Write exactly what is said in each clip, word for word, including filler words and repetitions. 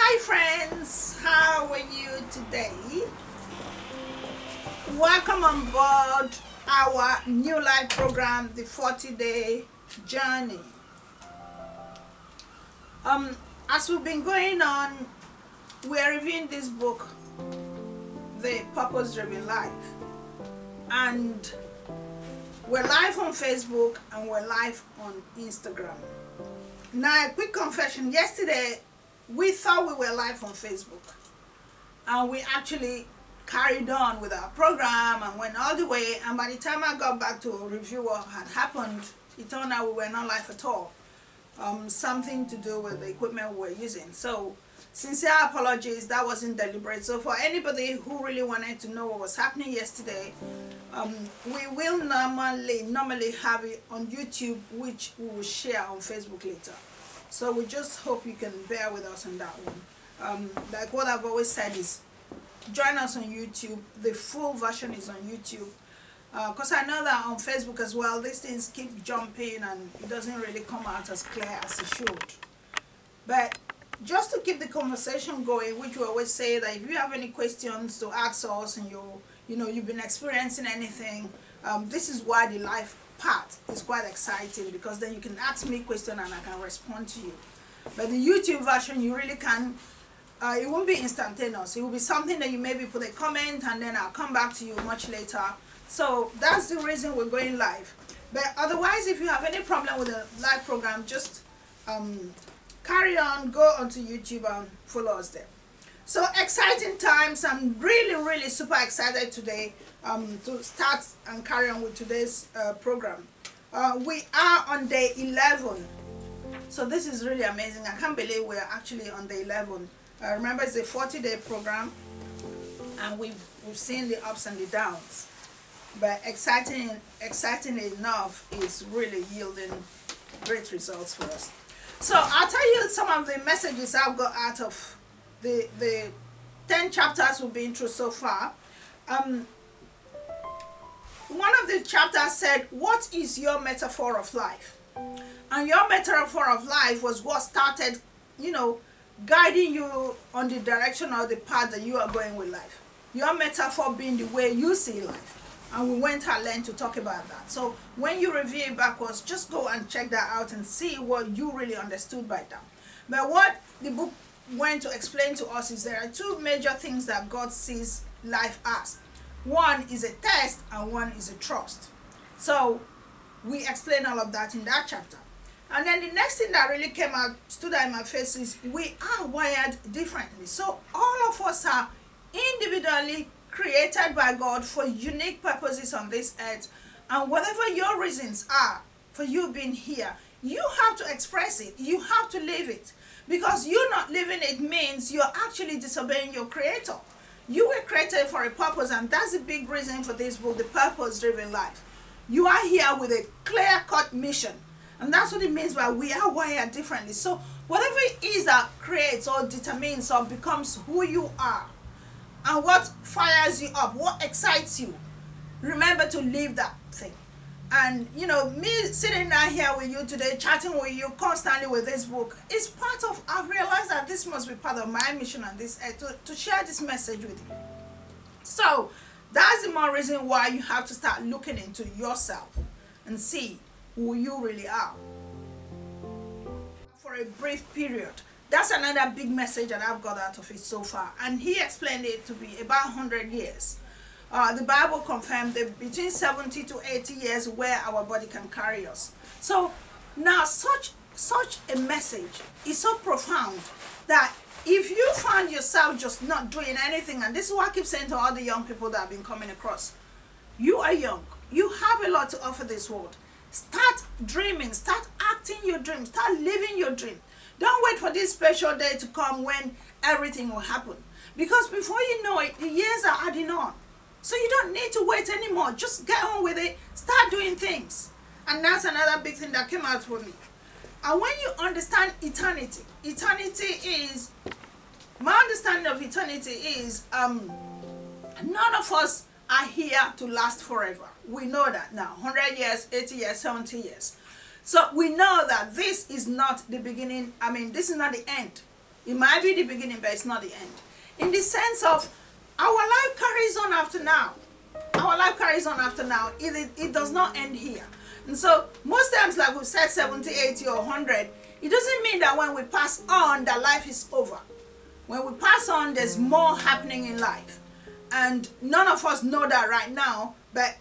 Hi friends, how are you today? Welcome on board our new life program, the forty day journey. Um, as we've been going on, we're reviewing this book, The Purpose Driven Life, and we're live on Facebook and we're live on Instagram. Now, a quick confession: yesterday we thought we were live on Facebook, and we actually carried on with our program and went all the way, and by the time I got back to review what had happened, it turned out we were not live at all. Um, something to do with the equipment we were using. So sincere apologies, that wasn't deliberate. So for anybody who really wanted to know what was happening yesterday, um, we will normally normally have it on YouTube, which we will share on Facebook later. So we just hope you can bear with us on that one. Um, like what I've always said is, join us on YouTube. The full version is on YouTube, because uh, I know that on Facebook as well, these things keep jumping and it doesn't really come out as clear as it should. But just to keep the conversation going, which we always say that if you have any questions to ask us and you you know you've been experiencing anything, um, this is why the live part is quite exciting, because then you can ask me a question and I can respond to you. But the YouTube version, you really can. Uh, it won't be instantaneous. It will be something that you maybe put a comment and then I'll come back to you much later. So that's the reason we're going live. But otherwise, if you have any problem with the live program, just um, carry on, go onto YouTube and follow us there. So exciting times. I'm really, really super excited today um, to start and carry on with today's uh, program. Uh, we are on day eleven. So this is really amazing. I can't believe we're actually on day eleven. Uh, remember, it's a forty day program, and we've, we've seen the ups and the downs. But exciting, exciting enough is really yielding great results for us. So I'll tell you some of the messages I've got out of the, the ten chapters we've been through so far. Um, one of the chapters said, what is your metaphor of life? And your metaphor of life was what started, you know, guiding you on the direction or the path that you are going with life. Your metaphor being the way you see life. And we went and learned to talk about that. So when you review it backwards, just go and check that out and see what you really understood by that. But what the book went to explain to us is there are two major things that God sees life as. One is a test and one is a trust. So we explain all of that in that chapter. And then the next thing that really came out, stood out in my face, is we are wired differently. So all of us are individually created by God for unique purposes on this earth. And whatever your reasons are for you being here, you have to express it. You have to live it. Because you not living it means you're actually disobeying your Creator. You were created for a purpose, and that's the big reason for this book, The Purpose-Driven Life. You are here with a clear-cut mission. And that's what it means by we are wired differently. So whatever it is that creates or determines or becomes who you are, and what fires you up, what excites you, remember to live that thing. And you know, me sitting down here with you today, chatting with you constantly with this book, is part of, I've realized that this must be part of my mission on this earth, to, to share this message with you. So that's the more reason why you have to start looking into yourself and see who you really are for a brief period. That's another big message that I've got out of it so far. And he explained it to be about one hundred years. Uh, the Bible confirmed that between seventy to eighty years where our body can carry us. So now such, such a message is so profound that if you find yourself just not doing anything, and this is what I keep saying to all the young people that I've been coming across, you are young. You have a lot to offer this world. Start dreaming, start acting your dream, start living your dream. Don't wait for this special day to come when everything will happen. Because before you know it, the years are adding on. So you don't need to wait anymore. Just get on with it, start doing things. And that's another big thing that came out for me. And when you understand eternity, eternity is, my understanding of eternity is, um, none of us are here to last forever. We know that now. one hundred years, eighty years, seventy years. So we know that this is not the beginning. I mean, this is not the end. It might be the beginning, but it's not the end. In the sense of our life carries on after now. Our life carries on after now. It, it, it does not end here. And so most times, like we've said seventy, eighty or one hundred, it doesn't mean that when we pass on that life is over. When we pass on, there's more happening in life. And none of us know that right now, but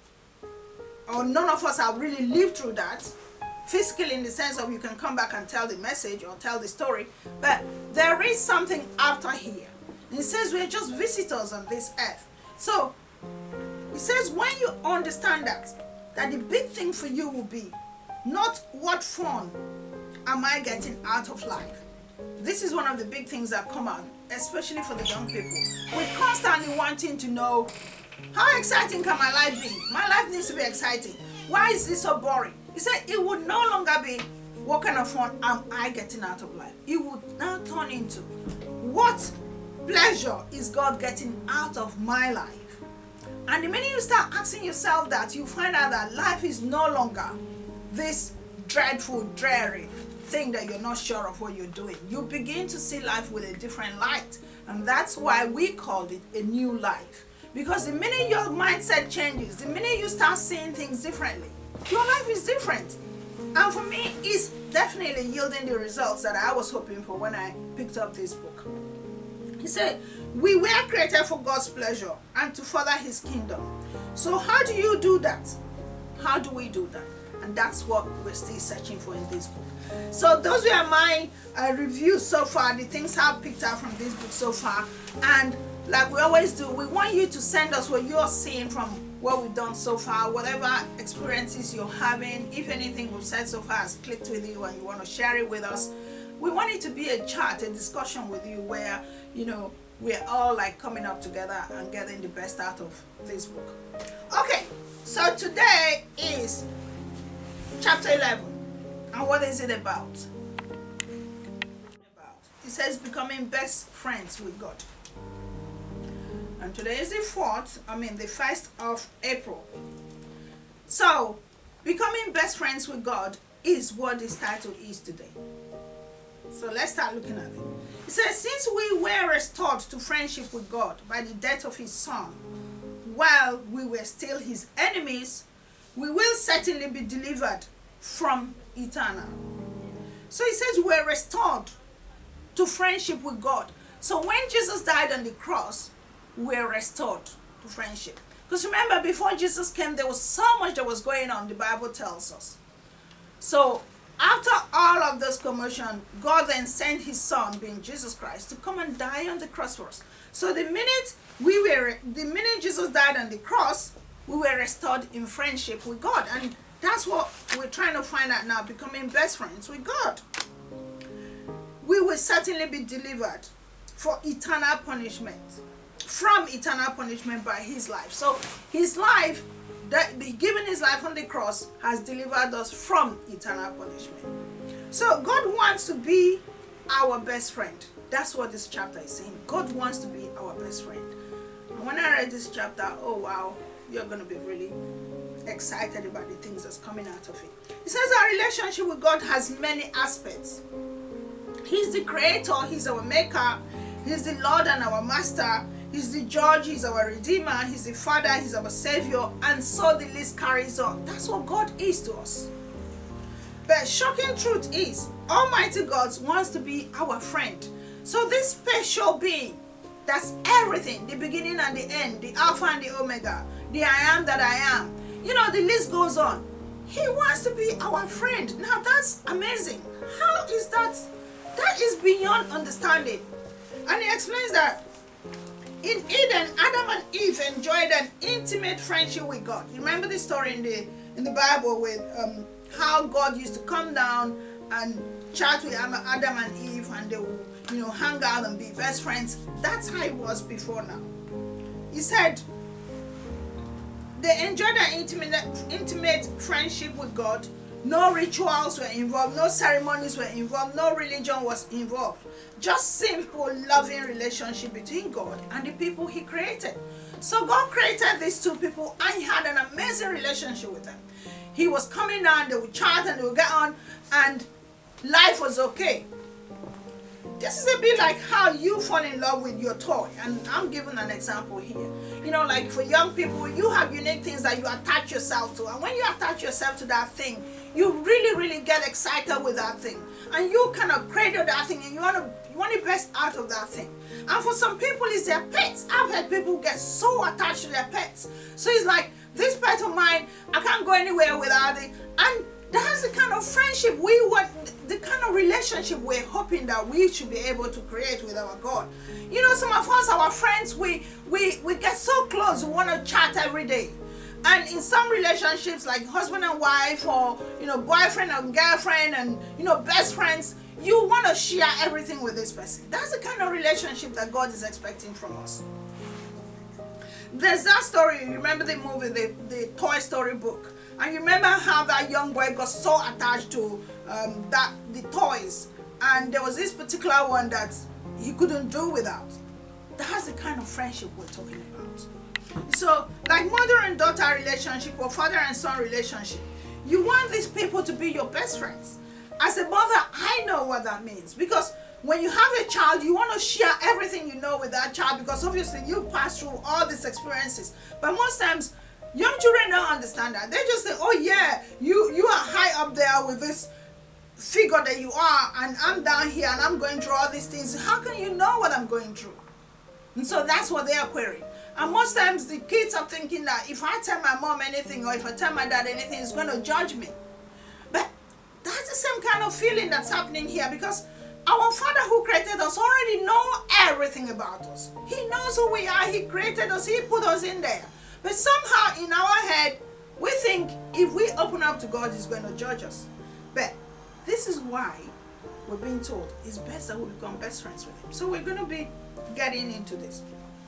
or none of us have really lived through that physically, in the sense of you can come back and tell the message or tell the story, but there is something after here. And it says we're just visitors on this earth. So it says when you understand that, that the big thing for you will be not what fun am I getting out of life. This is one of the big things that come out, especially for the young people. We're constantly wanting to know, how exciting can my life be? My life needs to be exciting. Why is this so boring? He said it would no longer be, what kind of fun am I getting out of life? It would now turn into, what pleasure is God getting out of my life? And the minute you start asking yourself that, you find out that life is no longer this dreadful, dreary thing that you're not sure of what you're doing. You begin to see life with a different light. And that's why we called it a new life. Because the minute your mindset changes, the minute you start seeing things differently, your life is different. And for me, it's definitely yielding the results that I was hoping for when I picked up this book. He said, we were created for God's pleasure and to further his kingdom. So how do you do that? How do we do that? And that's what we're still searching for in this book. So those were my uh, reviews so far, the things I've picked up from this book so far. And like we always do, we want you to send us what you're seeing from what we've done so far, whatever experiences you're having. If anything we've said so far has clicked with you and you want to share it with us, we want it to be a chat, a discussion with you where, you know, we're all like coming up together and getting the best out of this book. Okay, so today is chapter eleven. And what is it about? About. It says becoming best friends with God. And today is the fourth, I mean the first of April. So, becoming best friends with God is what this title is today. So let's start looking at it. It says, since we were restored to friendship with God by the death of his son, while we were still his enemies, we will certainly be delivered from eternal. So it says we're restored to friendship with God. So when Jesus died on the cross, we're restored to friendship. Because remember, before Jesus came, there was so much that was going on, the Bible tells us. So after all of this commotion, God then sent his son, being Jesus Christ, to come and die on the cross for us. So the minute we were, the minute Jesus died on the cross, we were restored in friendship with God. And that's what we're trying to find out now, becoming best friends with God. We will certainly be delivered for eternal punishment, from eternal punishment by his life. So his life, that giving his life on the cross, has delivered us from eternal punishment. So God wants to be our best friend. That's what this chapter is saying. God wants to be our best friend. And when I read this chapter, oh wow, you're going to be really excited about the things that's coming out of it. It says our relationship with God has many aspects. He's the creator, he's our maker, he's the Lord and our master, he's the judge, he's our redeemer, he's the father, he's our savior, and so the list carries on. That's what God is to us. But shocking truth is, Almighty God wants to be our friend. So this special being, that's everything, the beginning and the end, the Alpha and the Omega, the I am that I am, you know, the list goes on. He wants to be our friend. Now that's amazing. How is that? That is beyond understanding. And he explains that in Eden, Adam and Eve enjoyed an intimate friendship with God. You remember the story in the in the Bible with um, how God used to come down and chat with Adam and Eve, and they will, you know, hang out and be best friends. That's how it was before now. He said they enjoyed an intimate, intimate friendship with God. No rituals were involved, no ceremonies were involved, no religion was involved. Just simple, loving relationship between God and the people he created. So God created these two people and he had an amazing relationship with them. He was coming down, they would chat and they would get on, and life was okay. this is a bit like how you fall in love with your toy, and I'm giving an example here. You know, like for young people, you have unique things that you attach yourself to, and when you attach yourself to that thing, you really really get excited with that thing, and you kind of cradle that thing, and you want to you want the best out of that thing. And for some people, it's their pets. I've had people get so attached to their pets, so it's like, this pet of mine, I can't go anywhere without it. And that's the kind of friendship we want, the kind of relationship we're hoping that we should be able to create with our God. You know, some of us, our friends, we we we get so close, we want to chat every day. And in some relationships, like husband and wife, or you know, boyfriend and girlfriend, and you know, best friends, you want to share everything with this person. That's the kind of relationship that God is expecting from us. There's that story, you remember the movie, the, the Toy Story book, and you remember how that young boy got so attached to um, that the toys, and there was this particular one that he couldn't do without. That's the kind of friendship we're talking about. So, like mother and daughter relationship, or father and son relationship, you want these people to be your best friends. As a mother, I know what that means, because when you have a child, you want to share everything you know with that child, because obviously you pass through all these experiences. But most times, young children don't understand that. They just say, oh yeah, you, you are high up there with this figure that you are, and I'm down here and I'm going through all these things. How can you know what I'm going through? And so that's what they are querying. And most times the kids are thinking that if I tell my mom anything, or if I tell my dad anything, he's going to judge me. But that's the same kind of feeling that's happening here, because our Father who created us already knows everything about us. He knows who we are. He created us. He put us in there. But somehow in our head, we think if we open up to God, He's going to judge us. But this is why we're being told it's best that we become best friends with Him. So we're going to be getting into this.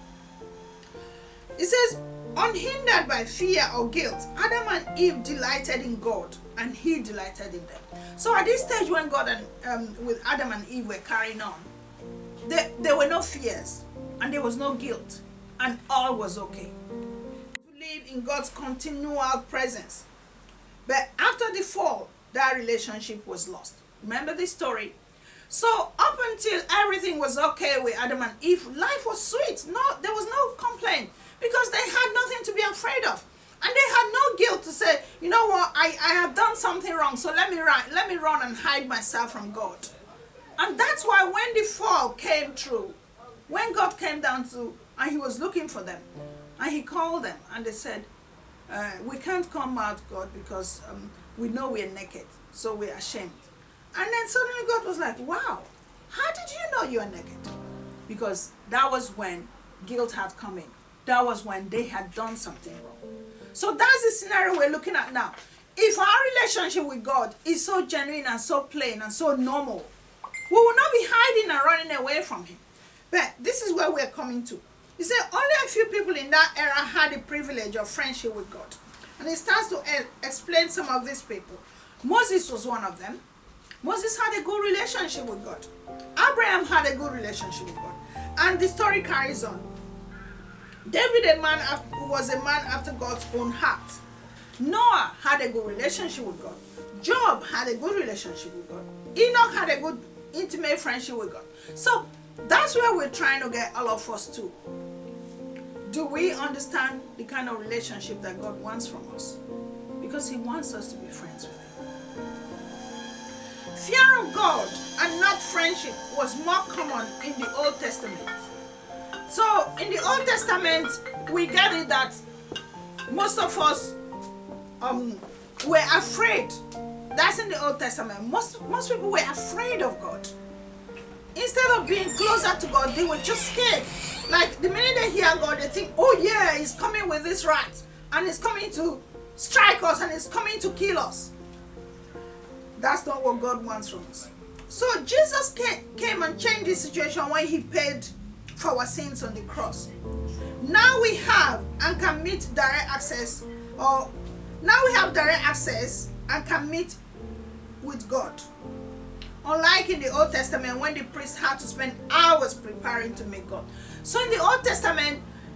It says, unhindered by fear or guilt, Adam and Eve delighted in God, and He delighted in them. So at this stage when God and um, with Adam and Eve were carrying on, there, there were no fears, and there was no guilt, and all was okay. To live in God's continual presence. But after the fall, that relationship was lost. Remember this story? So up until everything was okay with Adam and Eve, life was sweet. No, there was no complaint, because they had nothing to be afraid of. And they had no guilt to say, you know what, I, I have done something wrong, so let me run, let me run and hide myself from God. And that's why when the fall came through, when God came down to, and He was looking for them, and He called them, and they said, uh, we can't come out, God, because um, we know we're naked, so we're ashamed. And then suddenly God was like, wow, how did you know you're naked? Because that was when guilt had come in. That was when they had done something wrong. So that's the scenario we're looking at now. If our relationship with God is so genuine and so plain and so normal, we will not be hiding and running away from Him. But this is where we're coming to. He said only a few people in that era had the privilege of friendship with God. And he starts to explain some of these people. Moses was one of them. Moses had a good relationship with God. Abraham had a good relationship with God. And the story carries on. David a man after, was a man after God's own heart. Noah had a good relationship with God. Job had a good relationship with God. Enoch had a good intimate friendship with God. So that's where we're trying to get all of us to. Do we understand the kind of relationship that God wants from us? Because He wants us to be friends with Him. Fear of God and not friendship was more common in the Old Testament. So in the Old Testament, we get it that most of us um, were afraid. That's in the Old Testament. Most, most people were afraid of God. Instead of being closer to God, they were just scared. Like the minute they hear God, they think, oh yeah, He's coming with this rat, and He's coming to strike us, and He's coming to kill us. That's not what God wants from us. So Jesus came, came and changed the situation when He paid for our sins on the cross. Now we have and can meet direct access, or now we have direct access and can meet with God. Unlike in the Old Testament when the priest had to spend hours preparing to meet God. So in the Old Testament,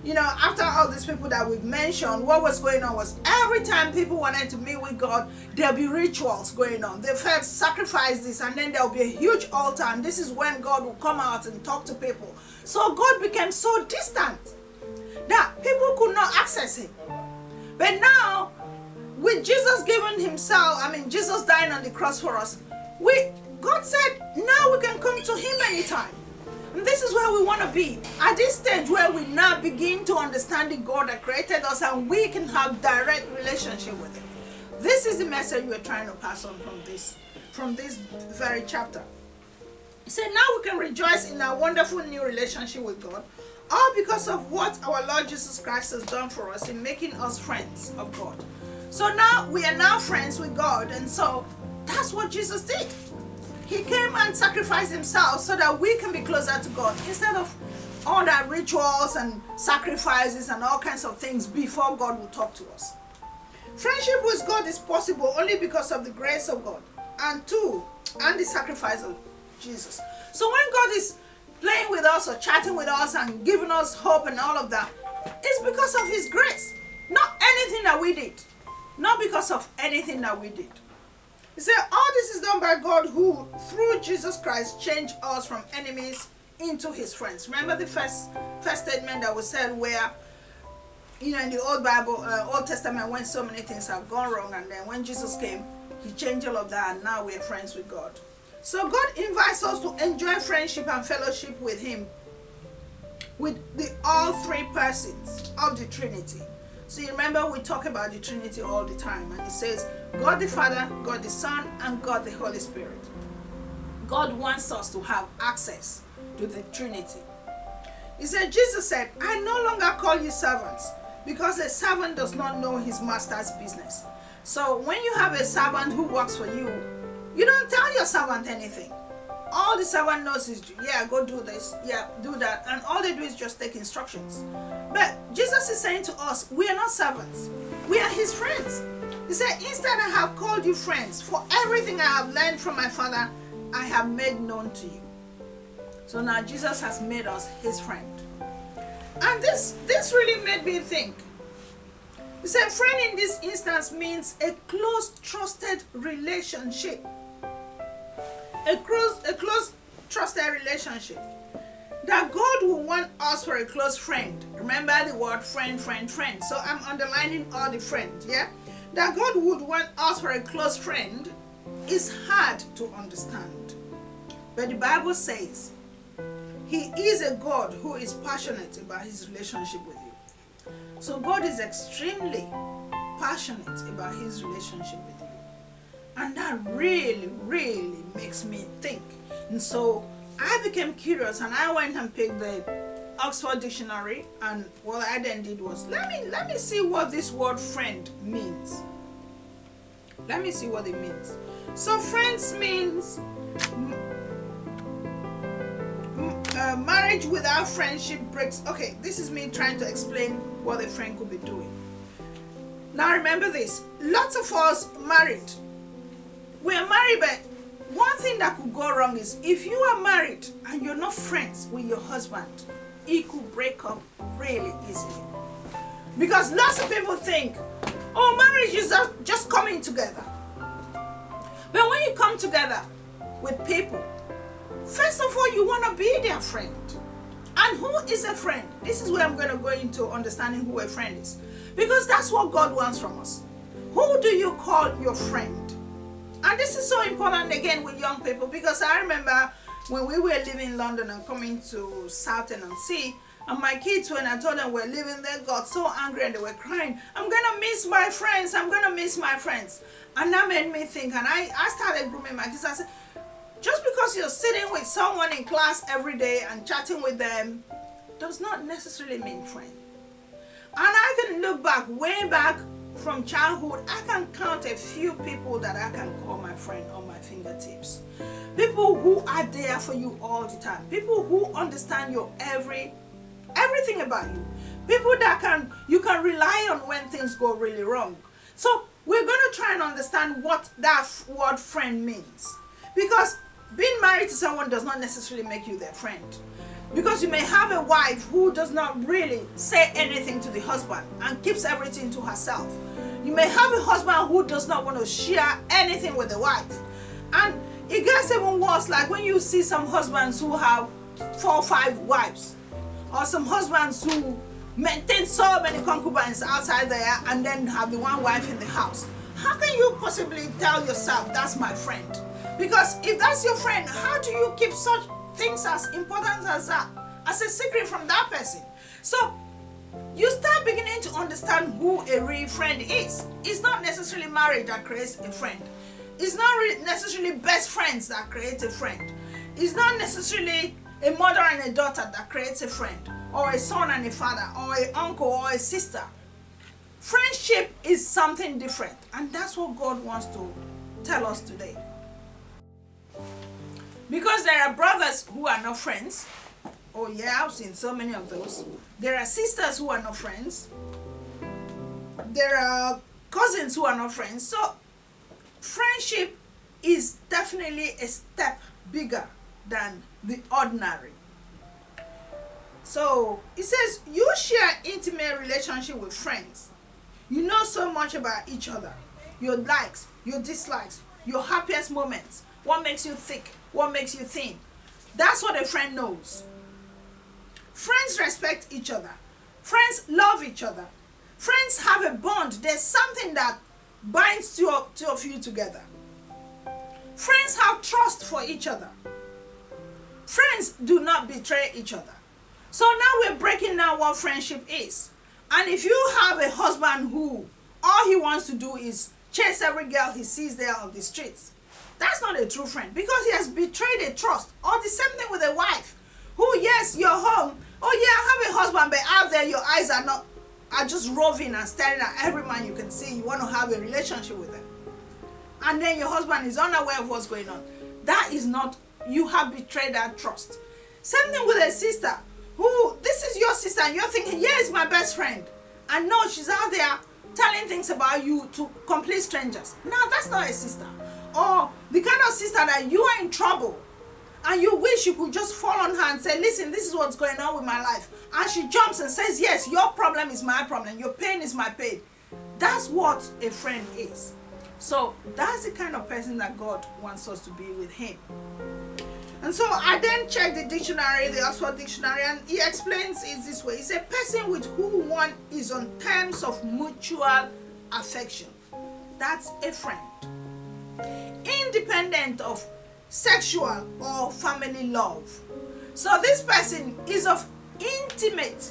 you know, after all these people that we've mentioned, what was going on was every time people wanted to meet with God, there'll be rituals going on. They first sacrifice this, and then there'll be a huge altar, and this is when God will come out and talk to people. So God became so distant that people could not access him. But now, with Jesus giving himself, I mean, Jesus dying on the cross for us, we, God said, now we can come to him anytime. And this is where we want to be, at this stage where we now begin to understand the God that created us, and we can have direct relationship with him. This is the message we're trying to pass on from this, from this very chapter. He said, now we can rejoice in our wonderful new relationship with God, all because of what our Lord Jesus Christ has done for us in making us friends of God. So now we are now friends with God, and so that's what Jesus did. He came and sacrificed himself so that we can be closer to God, instead of all that rituals and sacrifices and all kinds of things before God will talk to us. Friendship with God is possible only because of the grace of God, and two, and the sacrifice of Jesus. So when God is playing with us or chatting with us and giving us hope and all of that, it's because of his grace, not anything that we did. Not because of anything that we did. He said, all this is done by God, who, through Jesus Christ, changed us from enemies into his friends. Remember the first first statement that was said where, you know, in the Old Bible, uh, Old Testament, when so many things have gone wrong, and then when Jesus came, he changed all of that, and now we're friends with God. So God invites us to enjoy friendship and fellowship with him, with the all three persons of the Trinity. So you remember we talk about the Trinity all the time, and it says God the Father, God the Son, and God the Holy Spirit. God wants us to have access to the Trinity. He said, Jesus said, I no longer call you servants, because a servant does not know his master's business. So when you have a servant who works for you, you don't tell your servant anything. All the servant knows is, yeah, go do this, yeah, do that, and all they do is just take instructions. But Jesus is saying to us, we are not servants, we are his friends. He said, instead I have called you friends, for everything I have learned from my Father, I have made known to you. So now Jesus has made us his friend. And this, this really made me think. He said, friend in this instance means a close, trusted relationship. A close, a close, trusted relationship. That God will want us for a close friend. Remember the word friend, friend, friend. So I'm underlining all the friends, yeah? That God would want us for a close friend is hard to understand. But the Bible says he is a God who is passionate about his relationship with you. So God is extremely passionate about his relationship with you. And that really, really makes me think. And so I became curious, and I went and picked the Oxford Dictionary, and what I then did was, let me let me see what this word friend means. Let me see what it means. So friends means uh, marriage without friendship breaks. Okay, this is me trying to explain what a friend could be doing. Now remember this, lots of us married. We are married, but one thing that could go wrong is if you are married and you're not friends with your husband, it could break up really easily. Because lots of people think, oh, marriage is just coming together. But when you come together with people, first of all, you want to be their friend. And who is a friend? This is where I'm going to go into understanding who a friend is. Because that's what God wants from us. Who do you call your friend? And this is so important again with young people, because I remember when we were living in London and coming to Southend-on-Sea, and my kids, when I told them we're living there, got so angry and they were crying, I'm gonna miss my friends, I'm gonna miss my friends. And that made me think, and I, I started grooming my kids. I said, just because you're sitting with someone in class every day and chatting with them does not necessarily mean friend. And I can look back, way back from childhood, I can count a few people that I can call my friend on my fingertips. People who are there for you all the time. People who understand your every, everything about you. People that can you can rely on when things go really wrong. So we're going to try and understand what that word friend means. Because being married to someone does not necessarily make you their friend. Because you may have a wife who does not really say anything to the husband and keeps everything to herself. You may have a husband who does not want to share anything with the wife. And it gets even worse, like when you see some husbands who have four or five wives, or some husbands who maintain so many concubines outside there and then have the one wife in the house. How can you possibly tell yourself, that's my friend? Because if that's your friend, how do you keep such things as important as that, as a secret from that person? So you start beginning to understand who a real friend is. It's not necessarily marriage that creates a friend. It's not really necessarily best friends that create a friend. It's not necessarily a mother and a daughter that creates a friend, or a son and a father, or an uncle or a sister. Friendship is something different, and that's what God wants to tell us today. Because there are brothers who are not friends. Oh yeah, I've seen so many of those. There are sisters who are not friends. There are cousins who are not friends. So friendship is definitely a step bigger than the ordinary. So it says you share intimate relationship with friends. You know so much about each other. Your likes, your dislikes, your happiest moments. What makes you thick? What makes you thin? That's what a friend knows. Friends respect each other. Friends love each other. Friends have a bond. There's something that binds two of, two of you together. Friends have trust for each other. Friends do not betray each other. So now we're breaking down what friendship is. And if you have a husband who all he wants to do is chase every girl he sees there on the streets, that's not a true friend, because he has betrayed a trust. Or the same thing with a wife who, yes, you're home. Oh yeah, I have a husband, but out there your eyes are not are just roving and staring at every man you can see. You want to have a relationship with them. And then your husband is unaware of what's going on. That is not, you have betrayed that trust. Same thing with a sister who, this is your sister and you're thinking, yeah, it's my best friend. And no, she's out there telling things about you to complete strangers. No, that's not a sister. Or the kind of sister that you are in trouble and you wish you could just fall on her and say, listen, this is what's going on with my life. And she jumps and says, yes, your problem is my problem. Your pain is my pain. That's what a friend is. So that's the kind of person that God wants us to be with him. And so I then checked the dictionary, the Oxford Dictionary, and he explains it this way. It's a person with whom one is on terms of mutual affection. That's a friend. Independent of sexual or family love. So this person is of intimate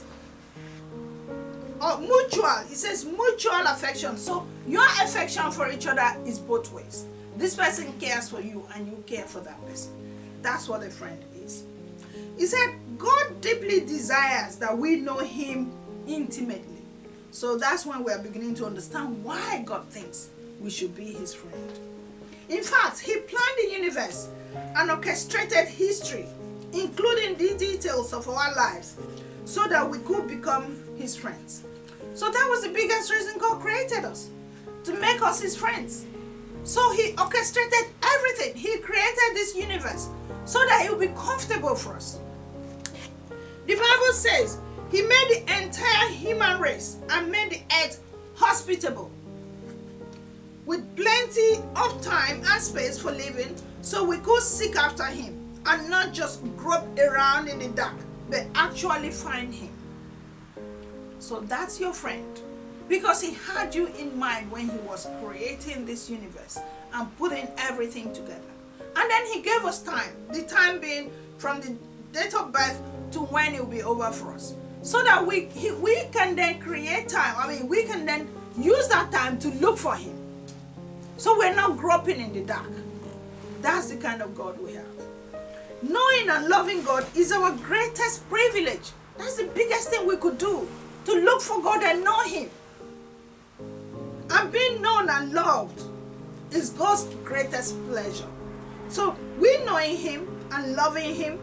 or mutual. It says mutual affection. So your affection for each other is both ways. This person cares for you and you care for that person. That's what a friend is. He said God deeply desires that we know him intimately. So that's when we are beginning to understand why God thinks we should be his friend. In fact, he planned the universe and orchestrated history, including the details of our lives, so that we could become his friends. So that was the biggest reason God created us, to make us his friends. So he orchestrated everything. He created this universe so that it would be comfortable for us. The Bible says he made the entire human race and made the earth hospitable, with plenty of time and space for living, so we could seek after him and not just grope around in the dark, but actually find him. So that's your friend, because he had you in mind when he was creating this universe and putting everything together. And then he gave us time, the time being from the date of birth to when it will be over for us, so that we, he, we can then create time. I mean, we can then use that time to look for him. So we're not groping in the dark. That's the kind of God we have. Knowing and loving God is our greatest privilege. That's the biggest thing we could do, to look for God and know him. And being known and loved is God's greatest pleasure. So we knowing him and loving him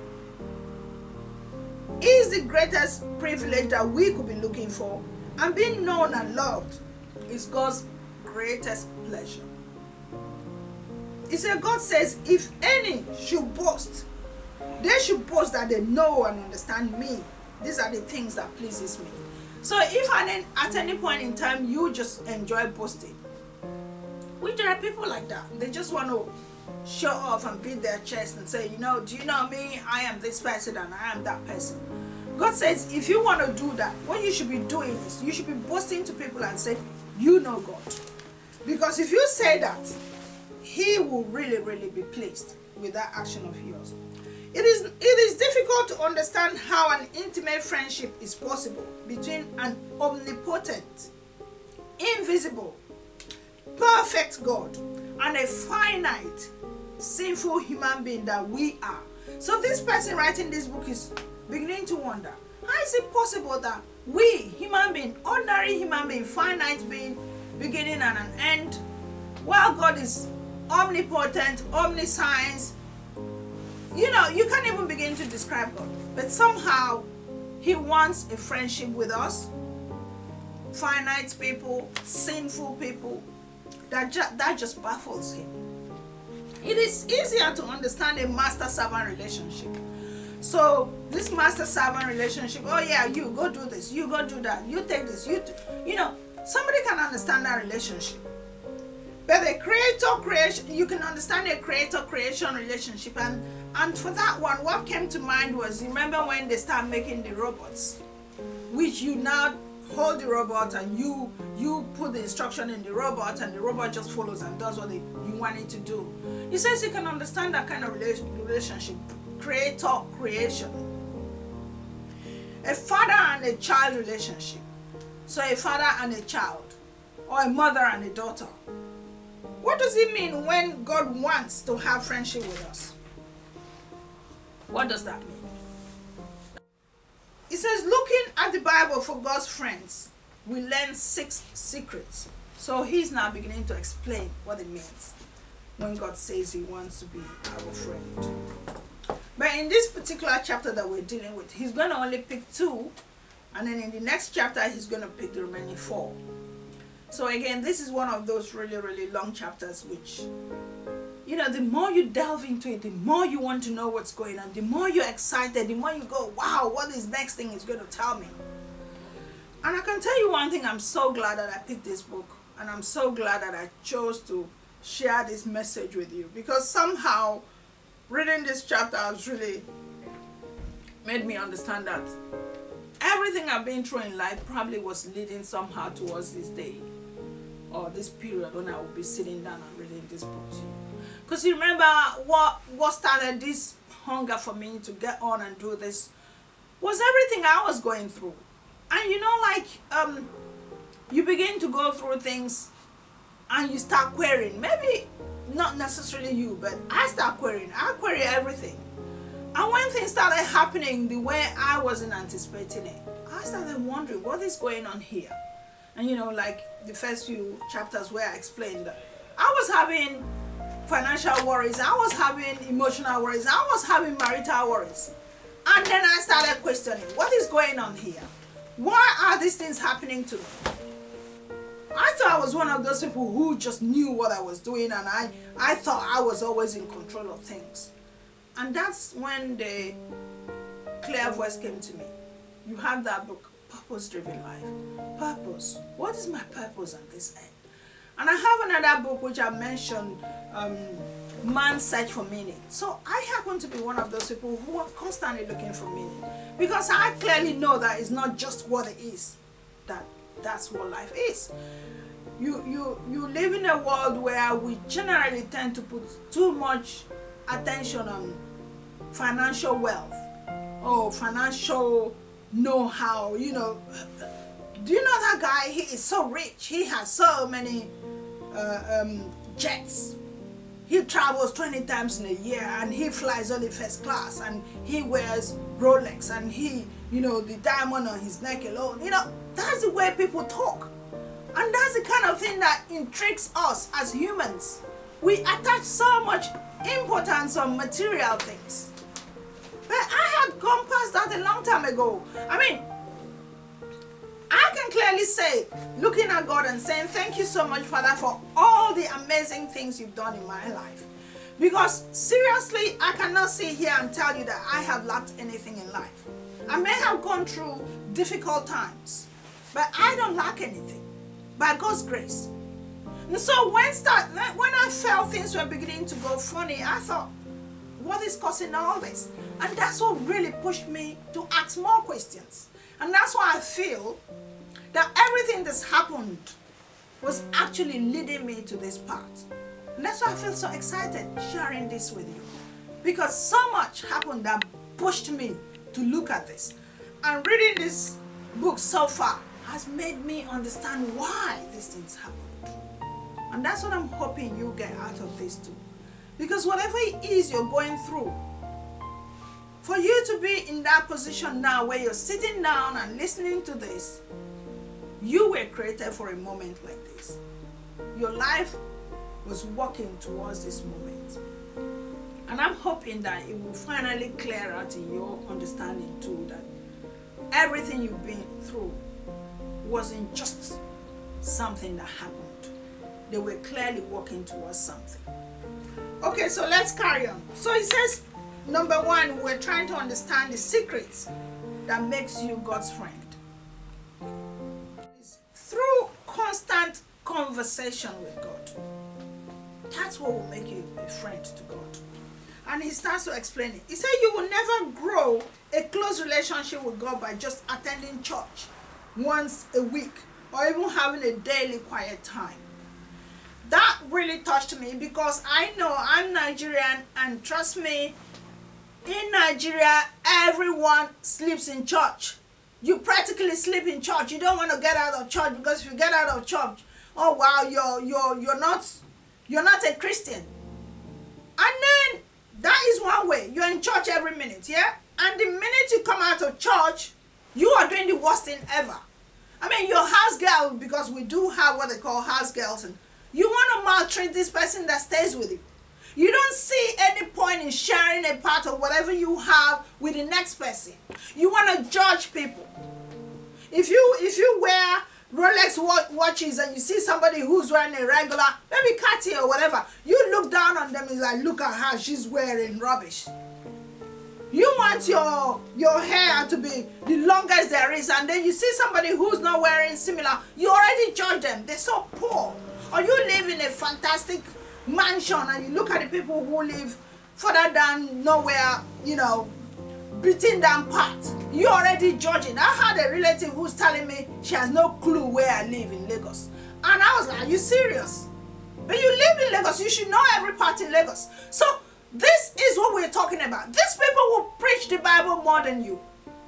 is the greatest privilege that we could be looking for. And being known and loved is God's greatest pleasure. He said, God says, if any should boast, They should boast that they know and understand me. These are the things that pleases me. So if at any point in time you just enjoy boasting, which there are people like that, they just want to show off and beat their chest and say, you know, do you know me? I am this person and I am that person. God says if you want to do that, what you should be doing is you should be boasting to people and say, you know God. Because if you say that, He will really, really be pleased with that action of yours. It is, it is difficult to understand how an intimate friendship is possible between an omnipotent, invisible, perfect God and a finite, sinful human being that we are. So this person writing this book is beginning to wonder, how is it possible that we, human being, ordinary human being, finite being, beginning and an end, while God is omnipotent, omniscience, you know, you can't even begin to describe God. But somehow, He wants a friendship with us, finite people, sinful people. That, ju that just baffles Him. It is easier to understand a master-servant relationship. So, this master-servant relationship, oh yeah, you go do this, you go do that, you take this, you, you know, somebody can understand that relationship. But a creator-creation, you can understand a creator-creation relationship. And, and for that one, what came to mind was, you remember when they start making the robots, which you now hold the robot and you, you put the instruction in the robot and the robot just follows and does what they, you want it to do. He says you can understand that kind of relationship, creator-creation. A father and a child relationship. So a father and a child, or a mother and a daughter. What does it mean when God wants to have friendship with us? What does that mean? It says, looking at the Bible for God's friends, we learn six secrets. So He's now beginning to explain what it means when God says He wants to be our friend. But in this particular chapter that we're dealing with, He's going to only pick two, and then in the next chapter, He's going to pick the remaining four. So again, this is one of those really, really long chapters which, you know, the more you delve into it, the more you want to know what's going on, the more you're excited, the more you go, wow, what is next thing is going to tell me? And I can tell you one thing, I'm so glad that I picked this book, and I'm so glad that I chose to share this message with you, because somehow reading this chapter has really made me understand that everything I've been through in life probably was leading somehow towards this day or this period when I will be sitting down and reading this book to you. Because you remember what, what started this hunger for me to get on and do this was everything I was going through. And you know, like, um, you begin to go through things and you start querying. Maybe not necessarily you, but I start querying. I query everything. And when things started happening the way I wasn't anticipating it, I started wondering, what is going on here? And you know, like the first few chapters where I explained that I was having financial worries, I was having emotional worries, I was having marital worries. And then I started questioning, what is going on here? Why are these things happening to me? I thought I was one of those people who just knew what I was doing, and I, I thought I was always in control of things. And that's when the clear voice came to me. You have that book, Purpose Driven Life. Purpose. What is my purpose on this end? And I have another book which I mentioned, um, Man's Search for Meaning. So I happen to be one of those people who are constantly looking for meaning. Because I clearly know that it's not just what it is. That that's what life is. You, you, you live in a world where we generally tend to put too much attention on financial wealth or financial know-how. You know, do you know that guy? He is so rich. He has so many uh, um, jets. He travels twenty times in a year, and he flies only first class, and he wears Rolex, and he, you know, the diamond on his neck alone. You know, that's the way people talk. And that's the kind of thing that intrigues us as humans. We attach so much importance on material things. But I had gone past that a long time ago. I mean, I can clearly say, looking at God and saying, thank you so much, Father, for all the amazing things you've done in my life. Because seriously, I cannot sit here and tell you that I have lacked anything in life. I may have gone through difficult times, but I don't lack anything by God's grace. And so when, start, when I felt things were beginning to go funny, I thought, what is causing all this? And that's what really pushed me to ask more questions. And that's why I feel that everything that's happened was actually leading me to this part. And that's why I feel so excited sharing this with you. Because so much happened that pushed me to look at this. And reading this book so far has made me understand why these things happened. And that's what I'm hoping you get out of this too. Because whatever it is you're going through, for you to be in that position now where you're sitting down and listening to this, you were created for a moment like this. Your life was walking towards this moment. And I'm hoping that it will finally clear out in your understanding too, that everything you've been through wasn't just something that happened. They were clearly walking towards something. Okay, so let's carry on. So it says, number one, we're trying to understand the secrets that makes you God's friend. It's through constant conversation with God. That's what will make you a friend to God. And he starts to explain it. He said you will never grow a close relationship with God by just attending church once a week or even having a daily quiet time. That really touched me because I know I'm Nigerian, and trust me, in Nigeria, everyone sleeps in church. You practically sleep in church. You don't want to get out of church, because if you get out of church, oh wow, you're you're you're not you're not a Christian. And then that is one way. You're in church every minute, yeah? And the minute you come out of church, you are doing the worst thing ever. I mean, you're house girl, because we do have what they call house girls, and you want to maltreat this person that stays with you. You don't see any point in sharing a part of whatever you have with the next person. You want to judge people. If you if you wear Rolex watches and you see somebody who's wearing a regular, maybe Cartier or whatever, you look down on them and like, look at her, she's wearing rubbish. You want your your hair to be the longest there is, and then you see somebody who's not wearing similar, you already judge them. They're so poor. Or you live in a fantastic mansion and you look at the people who live further down nowhere, you know, beaten down part. You already judging. I had a relative who's telling me she has no clue where I live in Lagos. And I was like, are you serious? But you live in Lagos, you should know every part in Lagos. So this is what we're talking about. These people will preach the Bible more than you.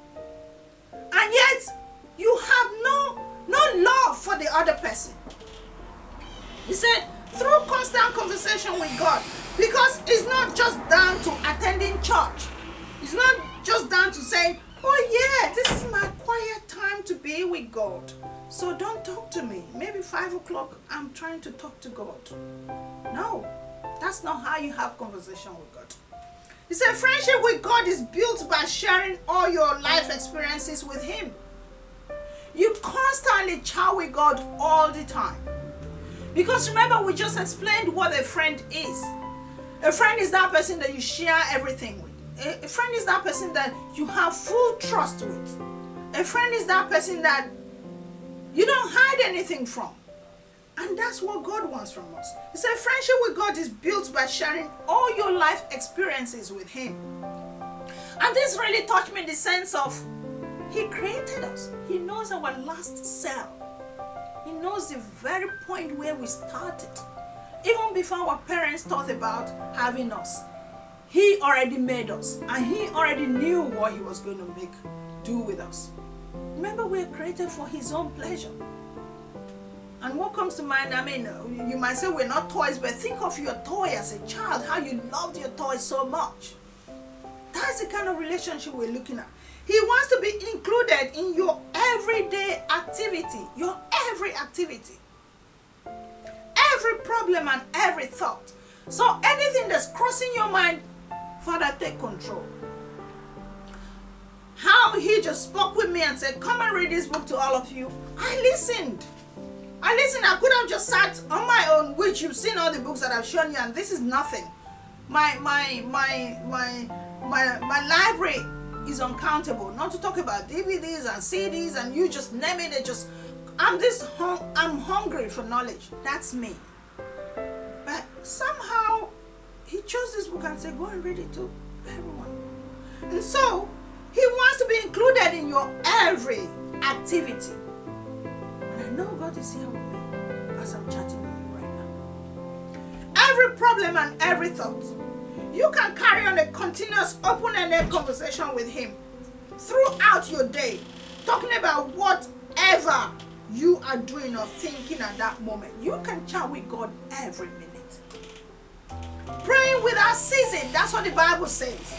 And yet, you have no, no love for the other person. He said, through constant conversation with God. Because it's not just down to attending church. It's not just down to saying, oh yeah, this is my quiet time to be with God. So don't talk to me. Maybe five o'clock, I'm trying to talk to God. No, that's not how you have conversation with God. He said, friendship with God is built by sharing all your life experiences with Him. You constantly chat with God all the time. Because remember, we just explained what a friend is. A friend is that person that you share everything with. A, a friend is that person that you have full trust with. A friend is that person that you don't hide anything from. And that's what God wants from us. He said friendship with God is built by sharing all your life experiences with Him. And this really touched me in the sense of He created us. He knows our last cell. He knows the very point where we started. Even before our parents thought about having us, He already made us. And He already knew what He was going to make do with us. Remember, we're created for His own pleasure. And what comes to mind, I mean, you might say we're not toys, but think of your toy as a child, how you loved your toy so much. That's the kind of relationship we're looking at. He wants to be included in your everyday activity, your every activity, every problem and every thought. So anything that's crossing your mind, Father, take control. How He just spoke with me and said, come and read this book to all of you. I listened. I listened. I could have just sat on my own, which you've seen all the books that I've shown you, and this is nothing. My my my my my my library is uncountable. Not to talk about D V Ds and C Ds and you just name it. It just I'm this hung, I'm hungry for knowledge. That's me. But somehow he chose this book and said, go and read it to everyone. And so he wants to be included in your every activity. And I know God is here with me as I'm chatting with you right now. Every problem and every thought, you can carry on a continuous open-ended conversation with him throughout your day, talking about whatever you are doing or thinking at that moment. You can chat with God every minute. Praying without ceasing, that's what the Bible says.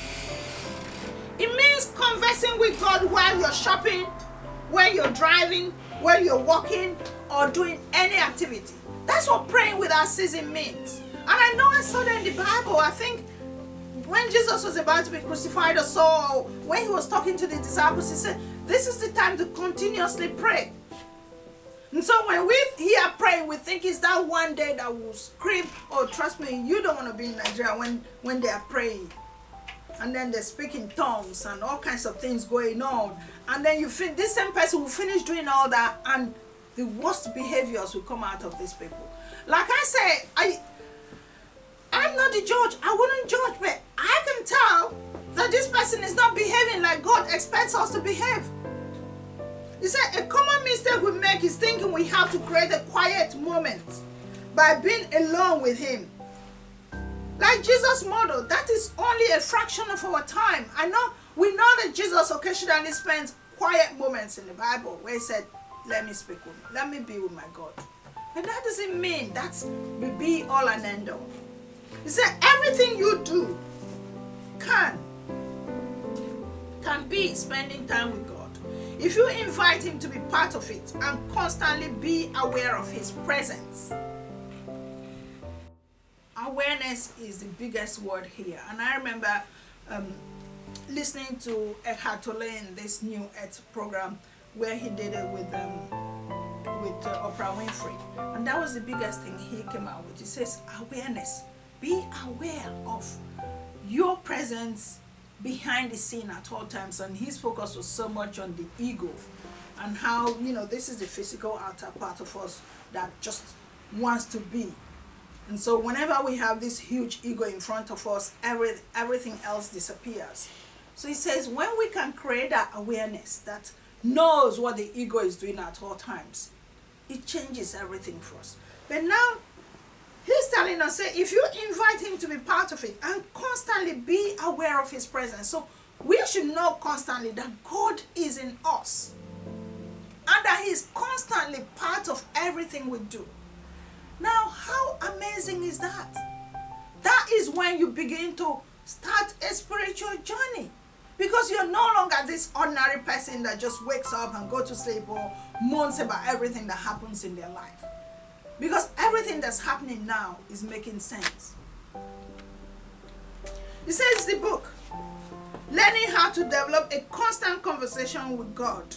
It means conversing with God while you're shopping, while you're driving, while you're walking, or doing any activity. That's what praying without ceasing means. And I know I saw that in the Bible. I think when Jesus was about to be crucified or so, when he was talking to the disciples, he said, this is the time to continuously pray. And so when we hear praying, we think it's that one day that will scream, oh, trust me, you don't want to be in Nigeria when, when they are praying. And then they speak in tongues and all kinds of things going on. And then you feel this same person will finish doing all that and the worst behaviors will come out of these people. Like I say, I, I'm not the judge. I wouldn't judge, but I can tell that this person is not behaving like God expects us to behave. He said a common mistake we make is thinking we have to create a quiet moment by being alone with him. Like Jesus' model, that is only a fraction of our time. I know, we know that Jesus occasionally spends quiet moments in the Bible where he said, let me speak with me, let me be with my God. But that doesn't mean that's the be all and end all. He said everything you do can, can be spending time with God. If you invite him to be part of it and constantly be aware of his presence. Awareness is the biggest word here. And I remember um, listening to Eckhart Tolle in this New Earth program where he did it with, um, with uh, Oprah Winfrey. And that was the biggest thing he came out with. He says awareness. Be aware of your presence behind the scene at all times. And his focus was so much on the ego and how, you know, this is the physical outer part of us that just wants to be. And so whenever we have this huge ego in front of us, every, everything else disappears. So he says when we can create that awareness that knows what the ego is doing at all times, it changes everything for us. But now he's telling us, say, if you invite him to be part of it and constantly be aware of his presence. So we should know constantly that God is in us and that he's constantly part of everything we do. Now, how amazing is that? That is when you begin to start a spiritual journey. Because you're no longer this ordinary person that just wakes up and goes to sleep or moans about everything that happens in their life. Because everything that's happening now is making sense. It says the book, Learning How to Develop a Constant Conversation with God,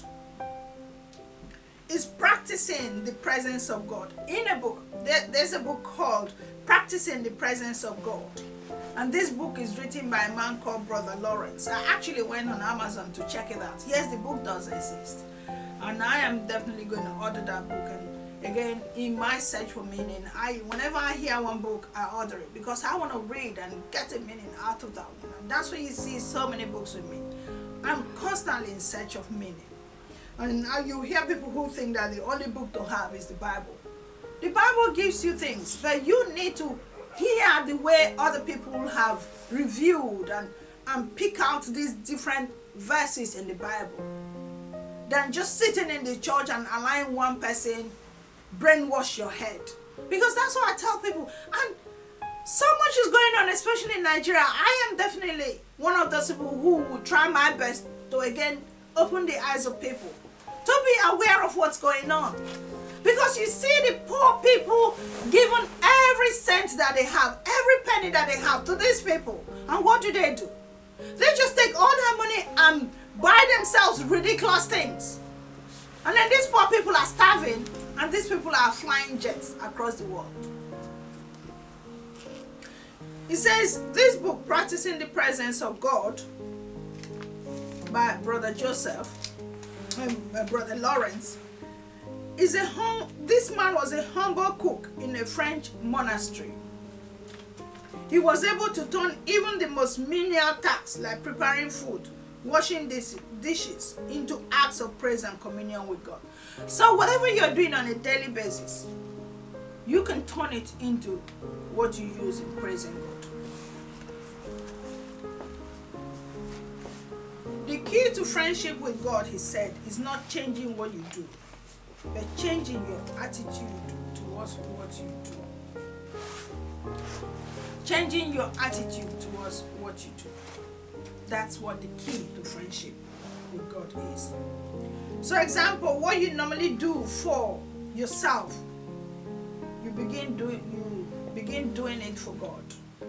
is practicing the presence of God. In a book, there, there's a book called Practicing the Presence of God. And this book is written by a man called Brother Lawrence. I actually went on Amazon to check it out. Yes, the book does exist. And I am definitely going to order that book. And again, in my search for meaning, I whenever I hear one book, I order it. Because I want to read and get a meaning out of that one. And that's why you see so many books with me. I'm constantly in search of meaning. And now you hear people who think that the only book to have is the Bible. The Bible gives you things, but you need to hear the way other people have reviewed and, and pick out these different verses in the Bible. Than just sitting in the church and allowing one person brainwash your head. Because that's what I tell people. And so much is going on, especially in Nigeria. I am definitely one of those people who will try my best to again open the eyes of people. To be aware of what's going on. Because you see the poor people giving every cent that they have, every penny that they have to these people. And what do they do? They just take all that money and buy themselves ridiculous things. And then these poor people are starving and these people are flying jets across the world. It says this book, Practicing the Presence of God, by Brother Joseph, uh, Brother Lawrence, is a hum this man was a humble cook in a French monastery. He was able to turn even the most menial tasks like preparing food, washing dis dishes into acts of praise and communion with God. So whatever you're doing on a daily basis, you can turn it into what you use in praising God. The key to friendship with God, he said, is not changing what you do, but changing your attitude towards what you do. Changing your attitude towards what you do. That's what the key to friendship with God is. So example, what you normally do for yourself, you begin doing you begin doing it for God.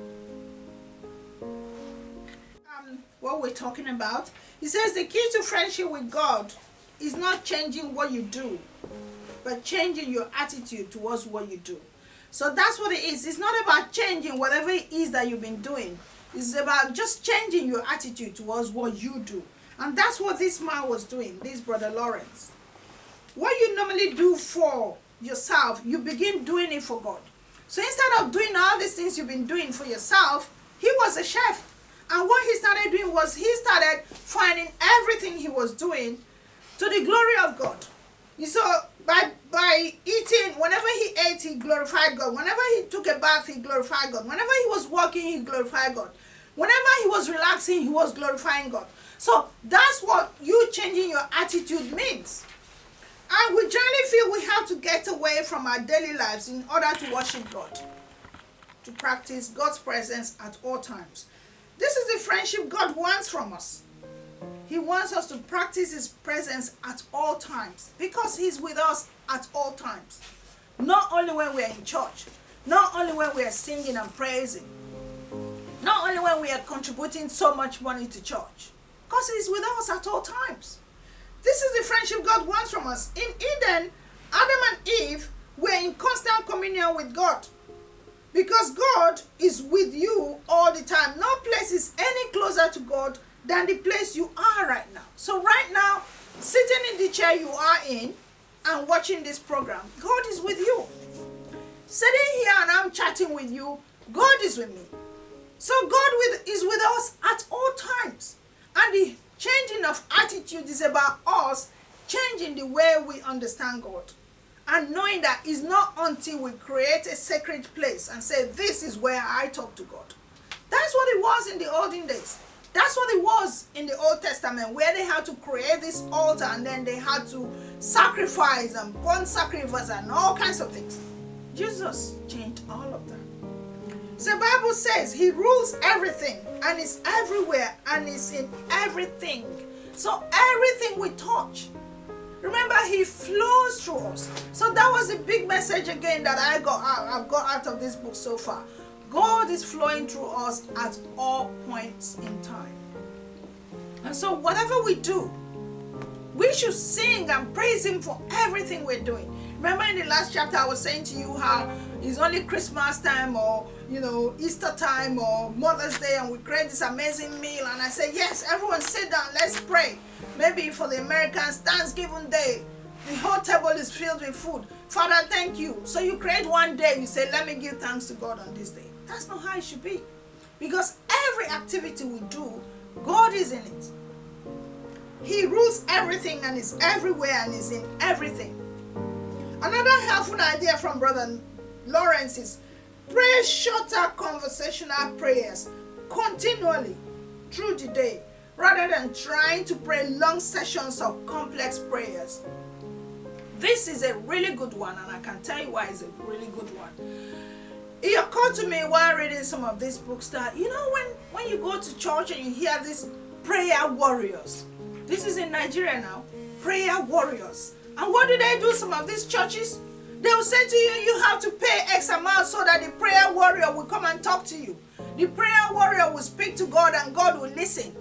Um, what we're talking about, he says the key to friendship with God is not changing what you do, but changing your attitude towards what you do. So that's what it is. It's not about changing whatever it is that you've been doing. It's about just changing your attitude towards what you do. And that's what this man was doing, this Brother Lawrence. What you normally do for yourself, you begin doing it for God. So instead of doing all these things you've been doing for yourself, he was a chef. And what he started doing was he started finding everything he was doing to the glory of God. You saw by by eating, whenever he ate, he glorified God. Whenever he took a bath, he glorified God. Whenever he was walking, he glorified God. Whenever he was relaxing, he was glorifying God. So that's what you changing your attitude means. And we generally feel we have to get away from our daily lives in order to worship God, to practice God's presence at all times. This is the friendship God wants from us. He wants us to practice his presence at all times because he's with us at all times. Not only when we are in church, not only when we are singing and praising, not only when we are contributing so much money to church, because he's with us at all times. This is the friendship God wants from us. In Eden, Adam and Eve were in constant communion with God because God is with you all the time. No place is any closer to God than the place you are right now. So right now, sitting in the chair you are in and watching this program, God is with you. Sitting here and I'm chatting with you, God is with me. So God with, is with us at all times. And the changing of attitude is about us changing the way we understand God. And knowing that it's not until we create a sacred place and say, this is where I talk to God. That's what it was in the olden days. That's what it was in the Old Testament, where they had to create this altar and then they had to sacrifice and burn sacrifice and all kinds of things. Jesus changed all of that. So the Bible says he rules everything and is everywhere and is in everything. So everything we touch, remember, he flows through us. So that was a big message again that I got out, I've got out of this book so far. God is flowing through us at all points in time. And so whatever we do, we should sing and praise him for everything we're doing. Remember in the last chapter I was saying to you how it's only Christmas time or, you know, Easter time or Mother's Day and we create this amazing meal. And I say, yes, everyone sit down, let's pray. Maybe for the Americans, Thanksgiving Day, the whole table is filled with food. Father, thank you. So you create one day, you say, let me give thanks to God on this day. That's not how it should be. Because every activity we do, God is in it. He rules everything and is everywhere and is in everything. Another helpful idea from Brother Lawrence is pray shorter conversational prayers continually through the day rather than trying to pray long sessions of complex prayers. This is a really good one, and I can tell you why it's a really good one. It occurred to me while reading some of these books that, you know, when, when you go to church and you hear these prayer warriors, this is in Nigeria now, prayer warriors. And what do they do, some of these churches? They will say to you, you have to pay X amount so that the prayer warrior will come and talk to you. The prayer warrior will speak to God and God will listen.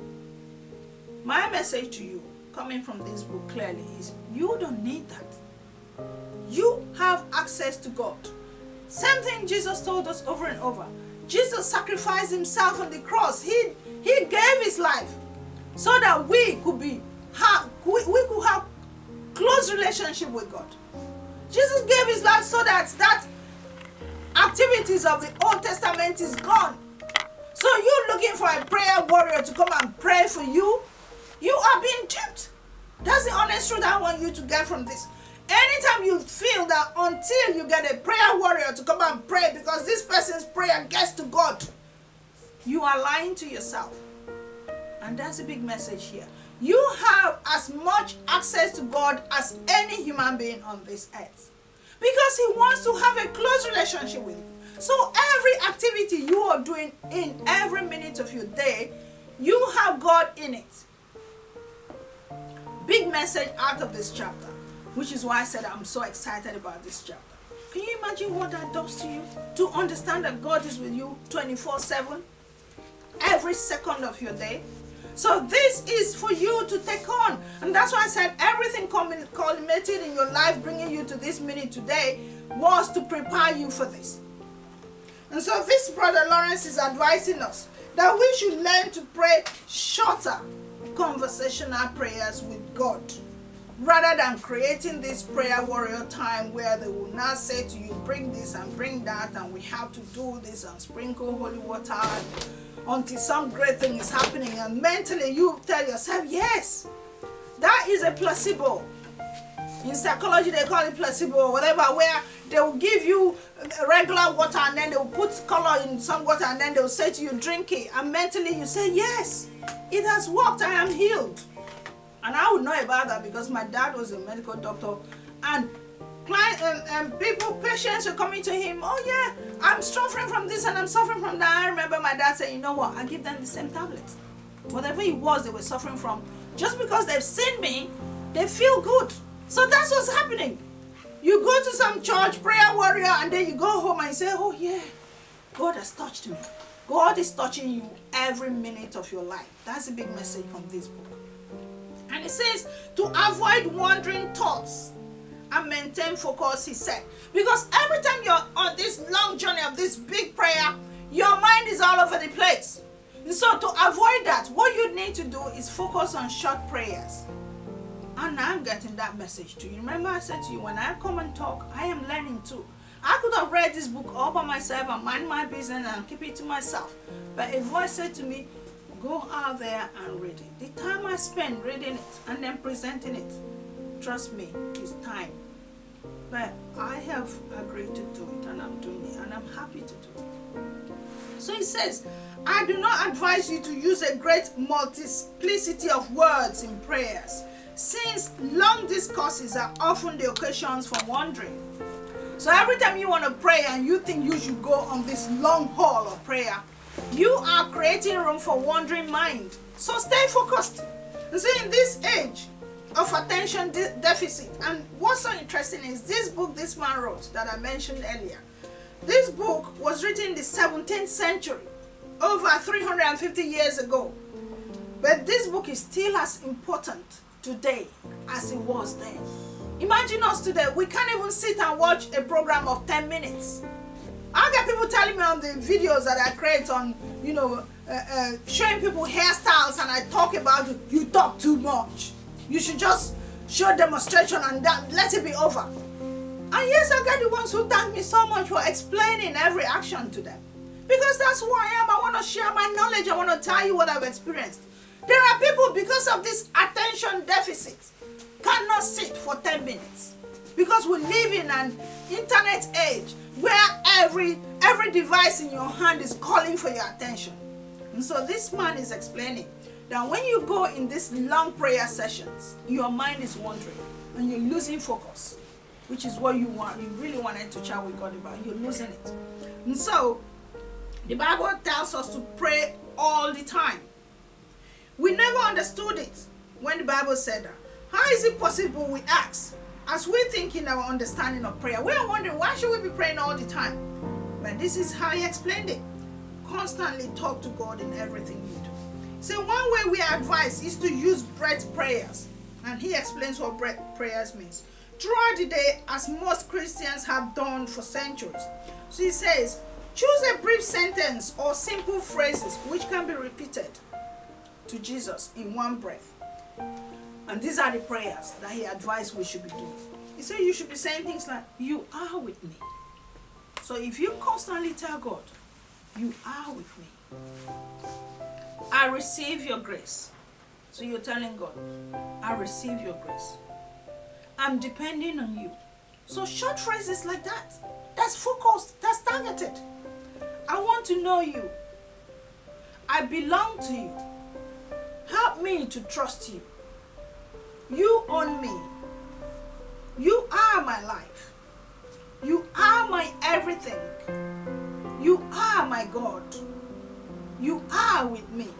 My message to you, coming from this book clearly, is you don't need that. You have access to God. Same thing Jesus told us over and over. Jesus sacrificed himself on the cross. He, he gave his life so that we could be have, we, we could have close relationship with God. Jesus gave his life so that that activities of the Old Testament is gone. So you looking for a prayer warrior to come and pray for you, you are being duped. That's the honest truth I want you to get from this. Anytime you feel that until you get a prayer warrior to come and pray because this person's prayer gets to God, you are lying to yourself. And that's a big message here. You have as much access to God as any human being on this earth, because he wants to have a close relationship with you. So every activity you are doing in every minute of your day, you have God in it. Big message out of this chapter, which is why I said I'm so excited about this chapter. Can you imagine what that does to you? To understand that God is with you twenty-four seven, every second of your day. So this is for you to take on. And that's why I said everything culminated in your life, bringing you to this minute today, was to prepare you for this. And so this brother Lawrence is advising us that we should learn to pray shorter conversational prayers with God, rather than creating this prayer warrior time where they will now say to you, bring this and bring that, and we have to do this and sprinkle holy water until some great thing is happening, and mentally you tell yourself, yes, that is a placebo. In psychology they call it placebo or whatever, where they will give you regular water and then they will put color in some water and then they will say to you, drink it, and mentally you say, yes, it has worked, I am healed. And I would know about that because my dad was a medical doctor, and client and, and people, patients were coming to him, oh yeah, I'm suffering from this and I'm suffering from that. I remember my dad saying, you know what, I give them the same tablets. Whatever it was they were suffering from, just because they've seen me, they feel good. So that's what's happening. You go to some church, prayer warrior, and then you go home and say, oh yeah, God has touched me. God is touching you every minute of your life. That's a big message from this book. And it says to avoid wandering thoughts and maintain focus, he said. Because every time you're on this long journey of this big prayer, your mind is all over the place. And so to avoid that, what you need to do is focus on short prayers. And I'm getting that message too. You remember I said to you, when I come and talk, I am learning too. I could have read this book all by myself and mind my business and keep it to myself. But a voice said to me, go out there and read it. The time I spend reading it and then presenting it, trust me, it's time. But I have agreed to do it, and I'm doing it, and I'm happy to do it. So he says, I do not advise you to use a great multiplicity of words in prayers, since long discourses are often the occasions for wandering. So every time you want to pray and you think you should go on this long haul of prayer, you are creating room for wandering mind. So stay focused. And so in this age of attention de deficit, and what's so interesting is this book this man wrote that I mentioned earlier. This book was written in the seventeenth century, over three hundred fifty years ago. But this book is still as important today as it was then. Imagine us today, we can't even sit and watch a program of ten minutes. I get people telling me on the videos that I create on, you know, uh, uh, showing people hairstyles, and I talk about it, you talk too much. You should just show demonstration and that, let it be over. And yes, I get the ones who thank me so much for explaining every action to them. Because that's who I am. I want to share my knowledge. I want to tell you what I've experienced. There are people, because of this attention deficit, cannot sit for ten minutes. Because we live in an internet age where every, every device in your hand is calling for your attention. And so this man is explaining that when you go in these long prayer sessions, your mind is wandering and you're losing focus, which is what you want. You really wanted to chat with God about. You're losing it. And so the Bible tells us to pray all the time. We never understood it when the Bible said that. How is it possible, we ask, as we think in our understanding of prayer, we are wondering, why should we be praying all the time? But this is how he explained it. Constantly talk to God in everything you do. So one way we advise is to use breath prayers. And he explains what breath prayers means. Throughout the day, as most Christians have done for centuries. So he says, Choose a brief sentence or simple phrases which can be repeated to Jesus in one breath. And these are the prayers that he advised we should be doing. He said you should be saying things like, you are with me. So if you constantly tell God, you are with me, I receive your grace. So you're telling God, I receive your grace. I'm depending on you. So short phrases like that, that's focused, that's targeted. I want to know you. I belong to you. Help me to trust you. You own me. You are my life. You are my everything. You are my God. You are with me.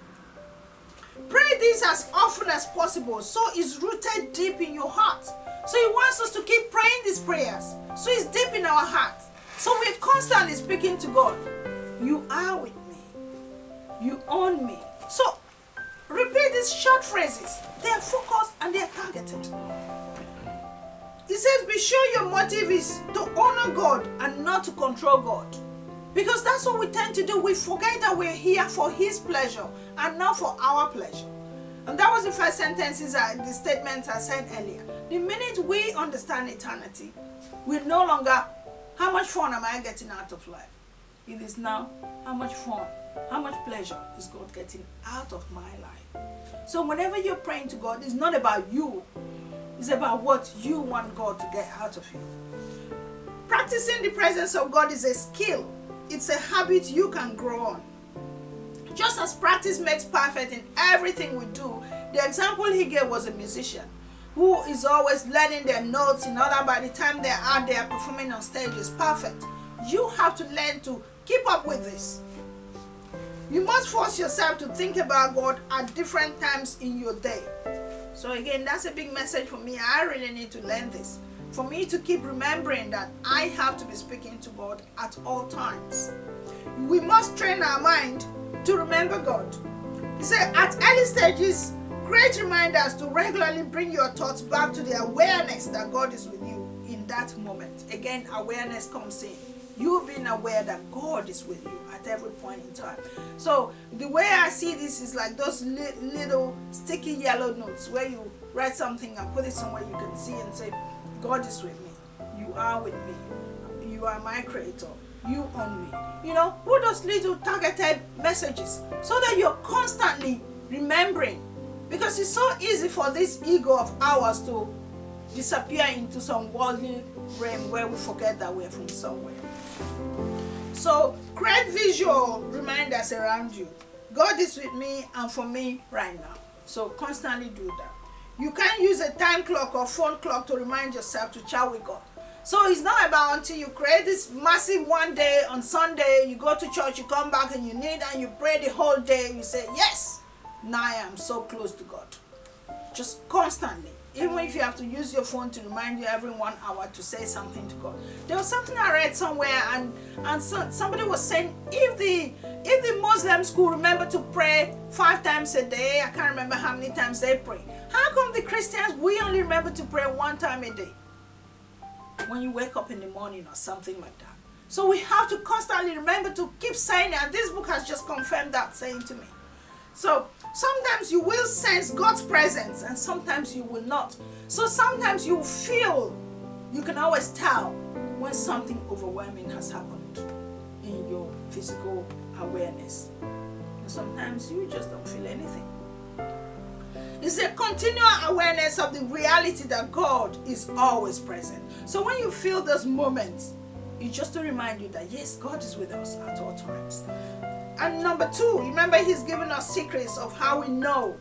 Pray this as often as possible so it's rooted deep in your heart. So he wants us to keep praying these prayers. So it's deep in our heart. So we're constantly speaking to God. You are with me. You own me. So repeat these short phrases. They are focused and they are targeted. He says, be sure your motive is to honor God and not to control God. Because that's what we tend to do. We forget that we're here for his pleasure and not for our pleasure. And that was the first sentences, uh, the statements I said earlier. The minute we understand eternity, we no longer, how much fun am I getting out of life? It is now, how much fun, how much pleasure is God getting out of my life? So whenever you're praying to God, it's not about you. It's about what you want God to get out of you. Practicing the presence of God is a skill. It's a habit you can grow on. Just as practice makes perfect in everything we do, the example he gave was a musician who is always learning their notes in order by the time they're out there performing on stage is perfect. You have to learn to keep up with this. You must force yourself to think about God at different times in your day. So again, that's a big message for me. I really need to learn this. For me to keep remembering that I have to be speaking to God at all times. We must train our mind to remember God. He said, at early stages, create reminders to regularly bring your thoughts back to the awareness that God is with you in that moment. Again, awareness comes in. You being aware that God is with you at every point in time. So the way I see this is like those li little sticky yellow notes where you write something and put it somewhere you can see and say, God is with me. You are with me. You are my creator. You own me. You know, put those little targeted messages so that you're constantly remembering. Because it's so easy for this ego of ours to disappear into some worldly realm where we forget that we're from somewhere. So create visual reminders around you. God is with me and for me right now. So constantly do that. You can't use a time clock or phone clock to remind yourself to chat with God. So it's not about until you create this massive one day on Sunday, you go to church, you come back and you kneel and you pray the whole day. You say, yes, now I am so close to God. Just constantly. Even if you have to use your phone to remind you every one hour to say something to God. There was something I read somewhere and, and so, somebody was saying if the, if the Muslims could remember to pray five times a day, I can't remember how many times they pray. How come the Christians, we only remember to pray one time a day? When you wake up in the morning or something like that. So we have to constantly remember to keep saying it, and this book has just confirmed that saying to me. So sometimes you will sense God's presence and sometimes you will not. So sometimes you feel, you can always tell when something overwhelming has happened in your physical awareness. And sometimes you just don't feel anything. It's a continual awareness of the reality that God is always present. So when you feel those moments, it's just to remind you that yes, God is with us at all times. And number two, remember he's given us secrets of how we know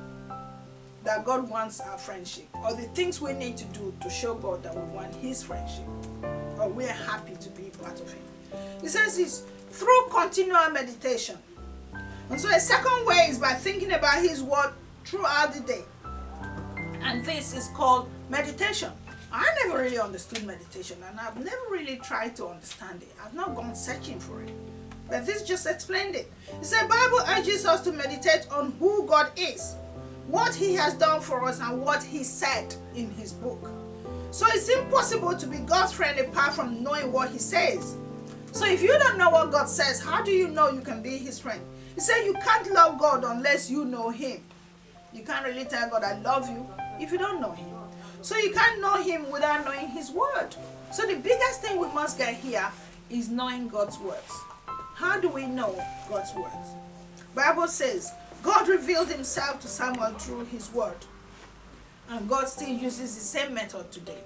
that God wants our friendship, or the things we need to do to show God that we want his friendship, or we're happy to be part of him. He says it's through continual meditation. And so a second way is by thinking about his word throughout the day. And this is called meditation. I never really understood meditation, and I've never really tried to understand it. I've not gone searching for it. But this just explained it. It said the Bible urges us to meditate on who God is, what he has done for us, and what he said in his book. So it's impossible to be God's friend apart from knowing what he says. So if you don't know what God says, how do you know you can be his friend? He said you can't love God unless you know him. You can't really tell God I love you if you don't know him. So you can't know him without knowing his word. So the biggest thing we must get here is knowing God's words. How do we know God's words? Bible says God revealed himself to Samuel through his word. And God still uses the same method today.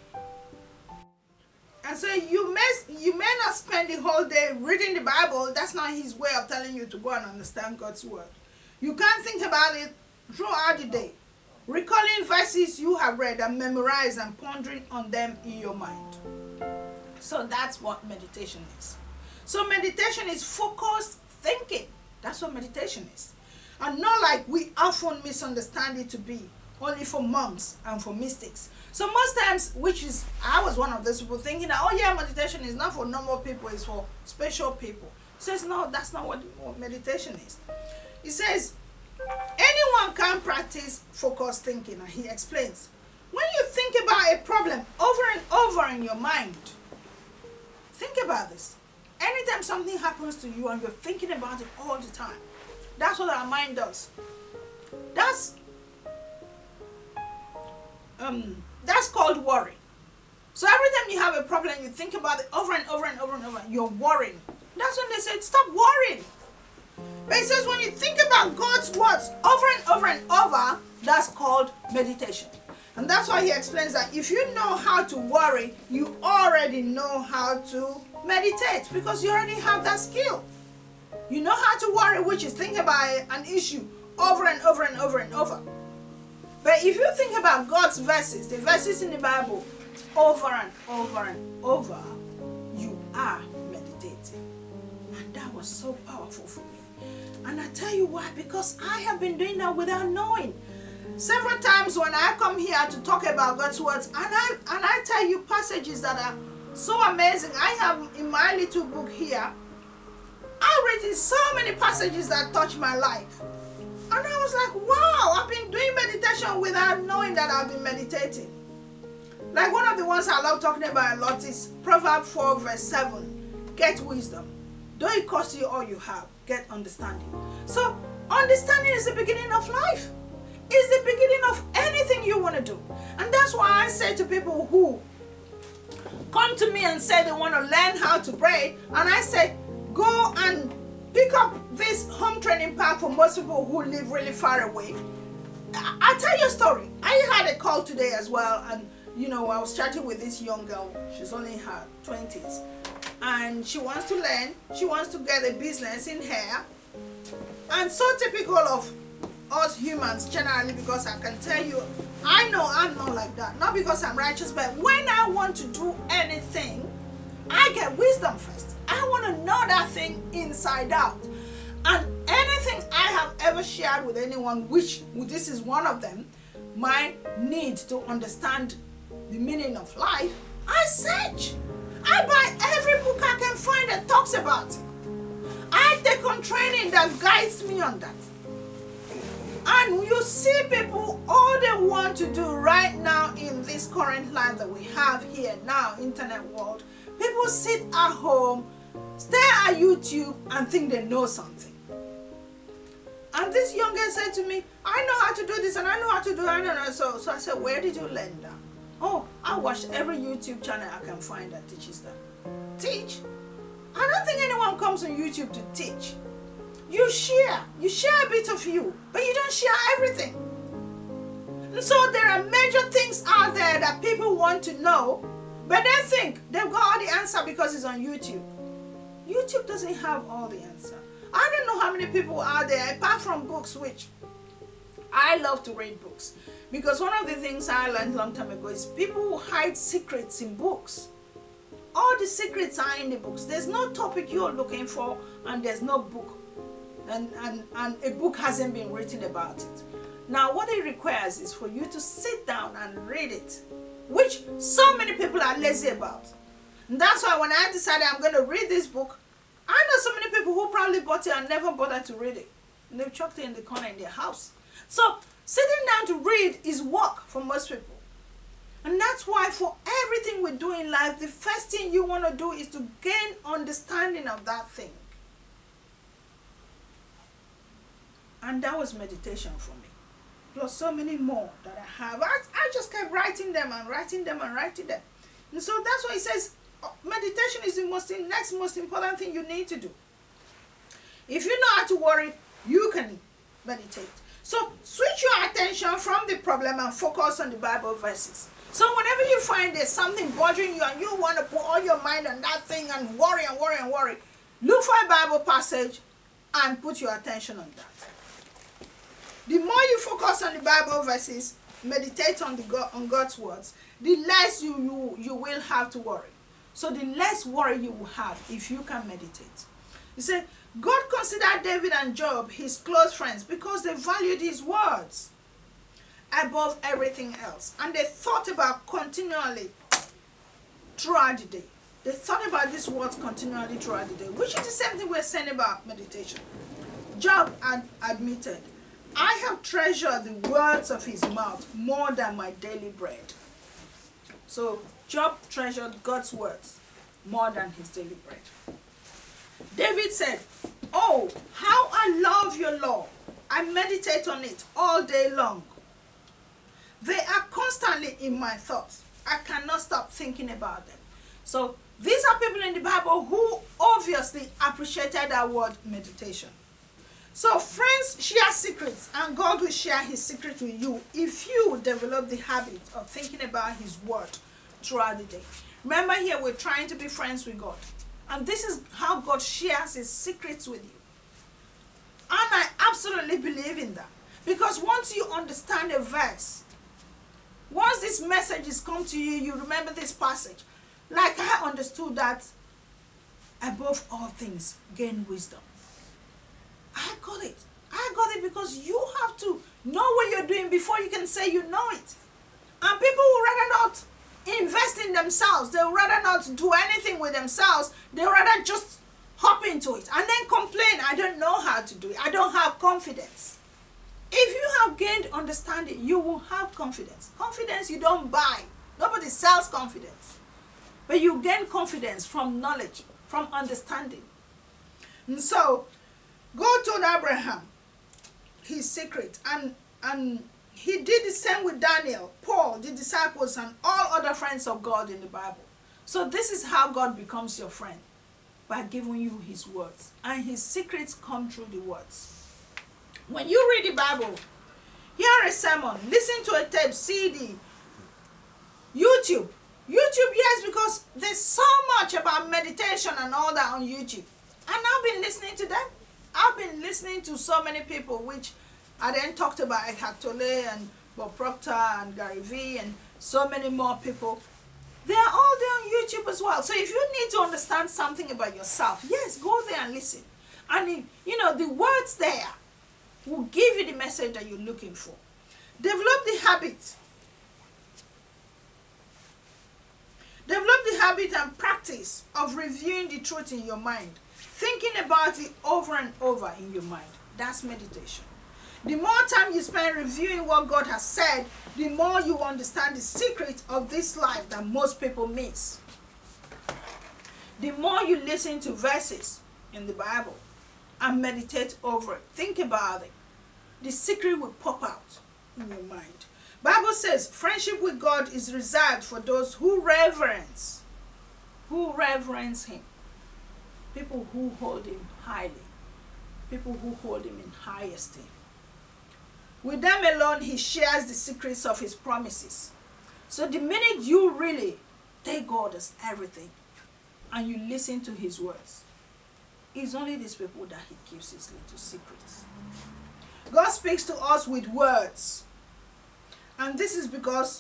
And so you may, you may not spend the whole day reading the Bible. That's not his way of telling you to go and understand God's word. You can't think about it throughout the day, recalling verses you have read and memorized and pondering on them in your mind. So that's what meditation is. So meditation is focused thinking. That's what meditation is. And not like we often misunderstand it to be, only for monks and for mystics. So most times, which is, I was one of those people thinking that, oh yeah, meditation is not for normal people, it's for special people. He says, no, that's not what, what meditation is. He says, anyone can practice focused thinking, and he explains. When you think about a problem over and over in your mind, think about this. Anytime something happens to you and you're thinking about it all the time, that's what our mind does. That's um, that's called worry. So every time you have a problem, you think about it over and over and over and over, you're worrying. That's when they said, stop worrying. But it says when you think about God's words over and over and over, that's called meditation. And that's why he explains that if you know how to worry, you already know how to meditate, because you already have that skill. You know how to worry, which is think about an issue over and over and over and over. But if you think about God's verses, the verses in the Bible, over and over and over, you are meditating. And that was so powerful for me. And I tell you why, because I have been doing that without knowing. Several times when I come here to talk about God's words, and I, and I tell you passages that are so amazing. I have in my little book here, I've written so many passages that touch my life. And I was like, wow, I've been doing meditation without knowing that I've been meditating. Like one of the ones I love talking about a lot is Proverbs four verse seven. Get wisdom. Though it costs you all you have, get understanding. So understanding is the beginning of life. It's the beginning of anything you want to do. And that's why I say to people who come to me and say they want to learn how to braid, and I say, go and pick up this home training pack for most people who live really far away. I'll tell you a story. I had a call today as well, and you know, I was chatting with this young girl. She's only in her twenties, and she wants to learn. She wants to get a business in hair, and so typical of us humans generally, because I can tell you, I know I'm not like that. Not because I'm righteous, but when I want to do anything, I get wisdom first. I want to know that thing inside out. And anything I have ever shared with anyone, which this is one of them, my need to understand the meaning of life, I search. I buy every book I can find that talks about it. I take on training that guides me on that. And you see people, all they want to do right now in this current life that we have here now, internet world, people sit at home, stare at YouTube and think they know something. And this young girl said to me, I know how to do this and I know how to do it. I don't know. So, so I said, where did you learn that? Oh, I watch every YouTube channel I can find that teaches that. Teach? I don't think anyone comes on YouTube to teach. You share. You share a bit of you, but you don't share everything. And so there are major things out there that people want to know, but they think they've got all the answer because it's on YouTube. YouTube doesn't have all the answer. I don't know how many people out there, apart from books, which I love to read books. Because one of the things I learned a long time ago is people who hide secrets in books. All the secrets are in the books. There's no topic you're looking for and there's no book. And, and, and a book hasn't been written about it. Now what it requires is for you to sit down and read it, which so many people are lazy about. And that's why when I decided I'm going to read this book, I know so many people who probably bought it and never bothered to read it. And they've chucked it in the corner in their house. So sitting down to read is work for most people. And that's why for everything we do in life, the first thing you want to do is to gain understanding of that thing. And that was meditation for me. Plus so many more that I have. I, I just kept writing them and writing them and writing them. And so that's why it says meditation is the most next most important thing you need to do. If you know how to worry, you can meditate. So switch your attention from the problem and focus on the Bible verses. So whenever you find there's something bothering you and you want to put all your mind on that thing and worry and worry and worry, look for a Bible passage and put your attention on that. The more you focus on the Bible verses, meditate on the God, on God's words, the less you, you, you will have to worry. So the less worry you will have if you can meditate. He said, God considered David and Job his close friends because they valued his words above everything else. And they thought about continually throughout the day. They thought about these words continually throughout the day, which is the same thing we're saying about meditation. Job had admitted, I have treasured the words of his mouth more than my daily bread. So Job treasured God's words more than his daily bread. David said, oh, how I love your law. I meditate on it all day long. They are constantly in my thoughts. I cannot stop thinking about them. So these are people in the Bible who obviously appreciated that word meditation. So friends share secrets, and God will share his secret with you if you develop the habit of thinking about his word throughout the day. Remember, here we're trying to be friends with God. And this is how God shares his secrets with you. And I absolutely believe in that. Because once you understand a verse, once these messages come to you, you remember this passage. Like I understood that above all things, gain wisdom. I got it. I got it because you have to know what you're doing before you can say you know it. And people would rather not invest in themselves. They would rather not do anything with themselves. They would rather just hop into it and then complain, I don't know how to do it. I don't have confidence. If you have gained understanding, you will have confidence. Confidence you don't buy. Nobody sells confidence. But you gain confidence from knowledge, from understanding. And so, God told Abraham his secret, and, and he did the same with Daniel, Paul, the disciples, and all other friends of God in the Bible. So this is how God becomes your friend, by giving you his words. And his secrets come through the words. When you read the Bible, hear a sermon, listen to a tape, C D, YouTube. YouTube, yes, because there's so much about meditation and all that on YouTube. And I've been listening to them. I've been listening to so many people, which I then talked about Eckhart Tolle and Bob Proctor and Gary Vee and so many more people. They are all there on YouTube as well. So if you need to understand something about yourself, yes, go there and listen. And, it, you know, the words there will give you the message that you're looking for. Develop the habit. Develop the habit and practice of reviewing the truth in your mind. Thinking about it over and over in your mind. That's meditation. The more time you spend reviewing what God has said, the more you understand the secret of this life that most people miss. The more you listen to verses in the Bible and meditate over it, think about it, the secret will pop out in your mind. Bible says friendship with God is reserved for those who reverence, who reverence him. People who hold him highly. People who hold him in high esteem. With them alone, he shares the secrets of his promises. So the minute you really take God as everything and you listen to his words, it's only these people that he gives his little secrets. God speaks to us with words. And this is because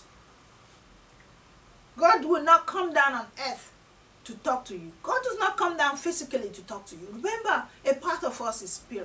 God will not come down on earth to talk to you. God does not come down physically to talk to you. Remember, a part of us is spirit.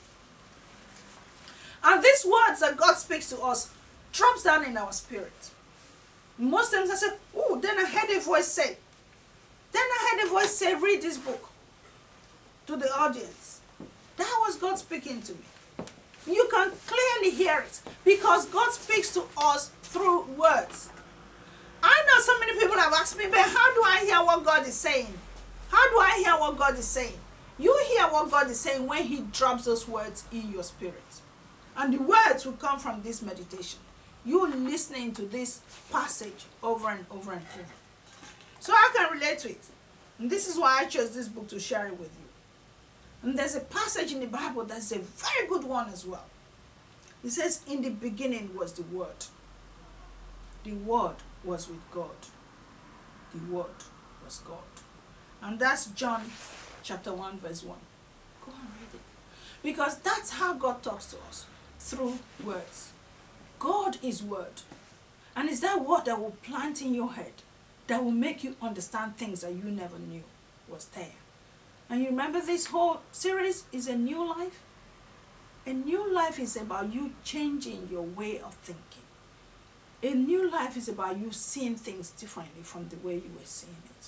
And these words that God speaks to us drops down in our spirit. Most times I say, oh, then I heard a voice say, then I heard a voice say, read this book to the audience. That was God speaking to me. You can clearly hear it because God speaks to us through words. I know so many people have asked me, but how do I hear what God is saying? How do I hear what God is saying? You hear what God is saying when he drops those words in your spirit. And the words will come from this meditation. You listening to this passage over and over and over. So I can relate to it. And this is why I chose this book to share it with you. And there's a passage in the Bible that's a very good one as well. It says, in the beginning was the Word. The Word was with God. The Word was God. And that's John chapter one verse one. Go and read it. Because that's how God talks to us. Through words. God is Word. And it's that word that will plant in your head, that will make you understand things that you never knew was there. And you remember this whole series is a new life? A new life is about you changing your way of thinking. A new life is about you seeing things differently from the way you were seeing it.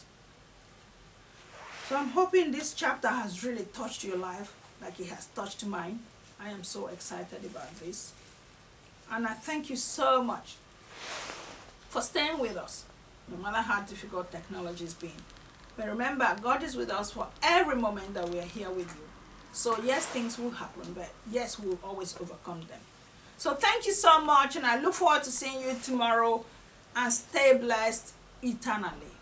So I'm hoping this chapter has really touched your life like it has touched mine. I am so excited about this. And I thank you so much for staying with us, no matter how difficult technology has been. But remember, God is with us for every moment that we are here with you. So yes, things will happen, but yes, we'll always overcome them. So thank you so much, and I look forward to seeing you tomorrow, and stay blessed eternally.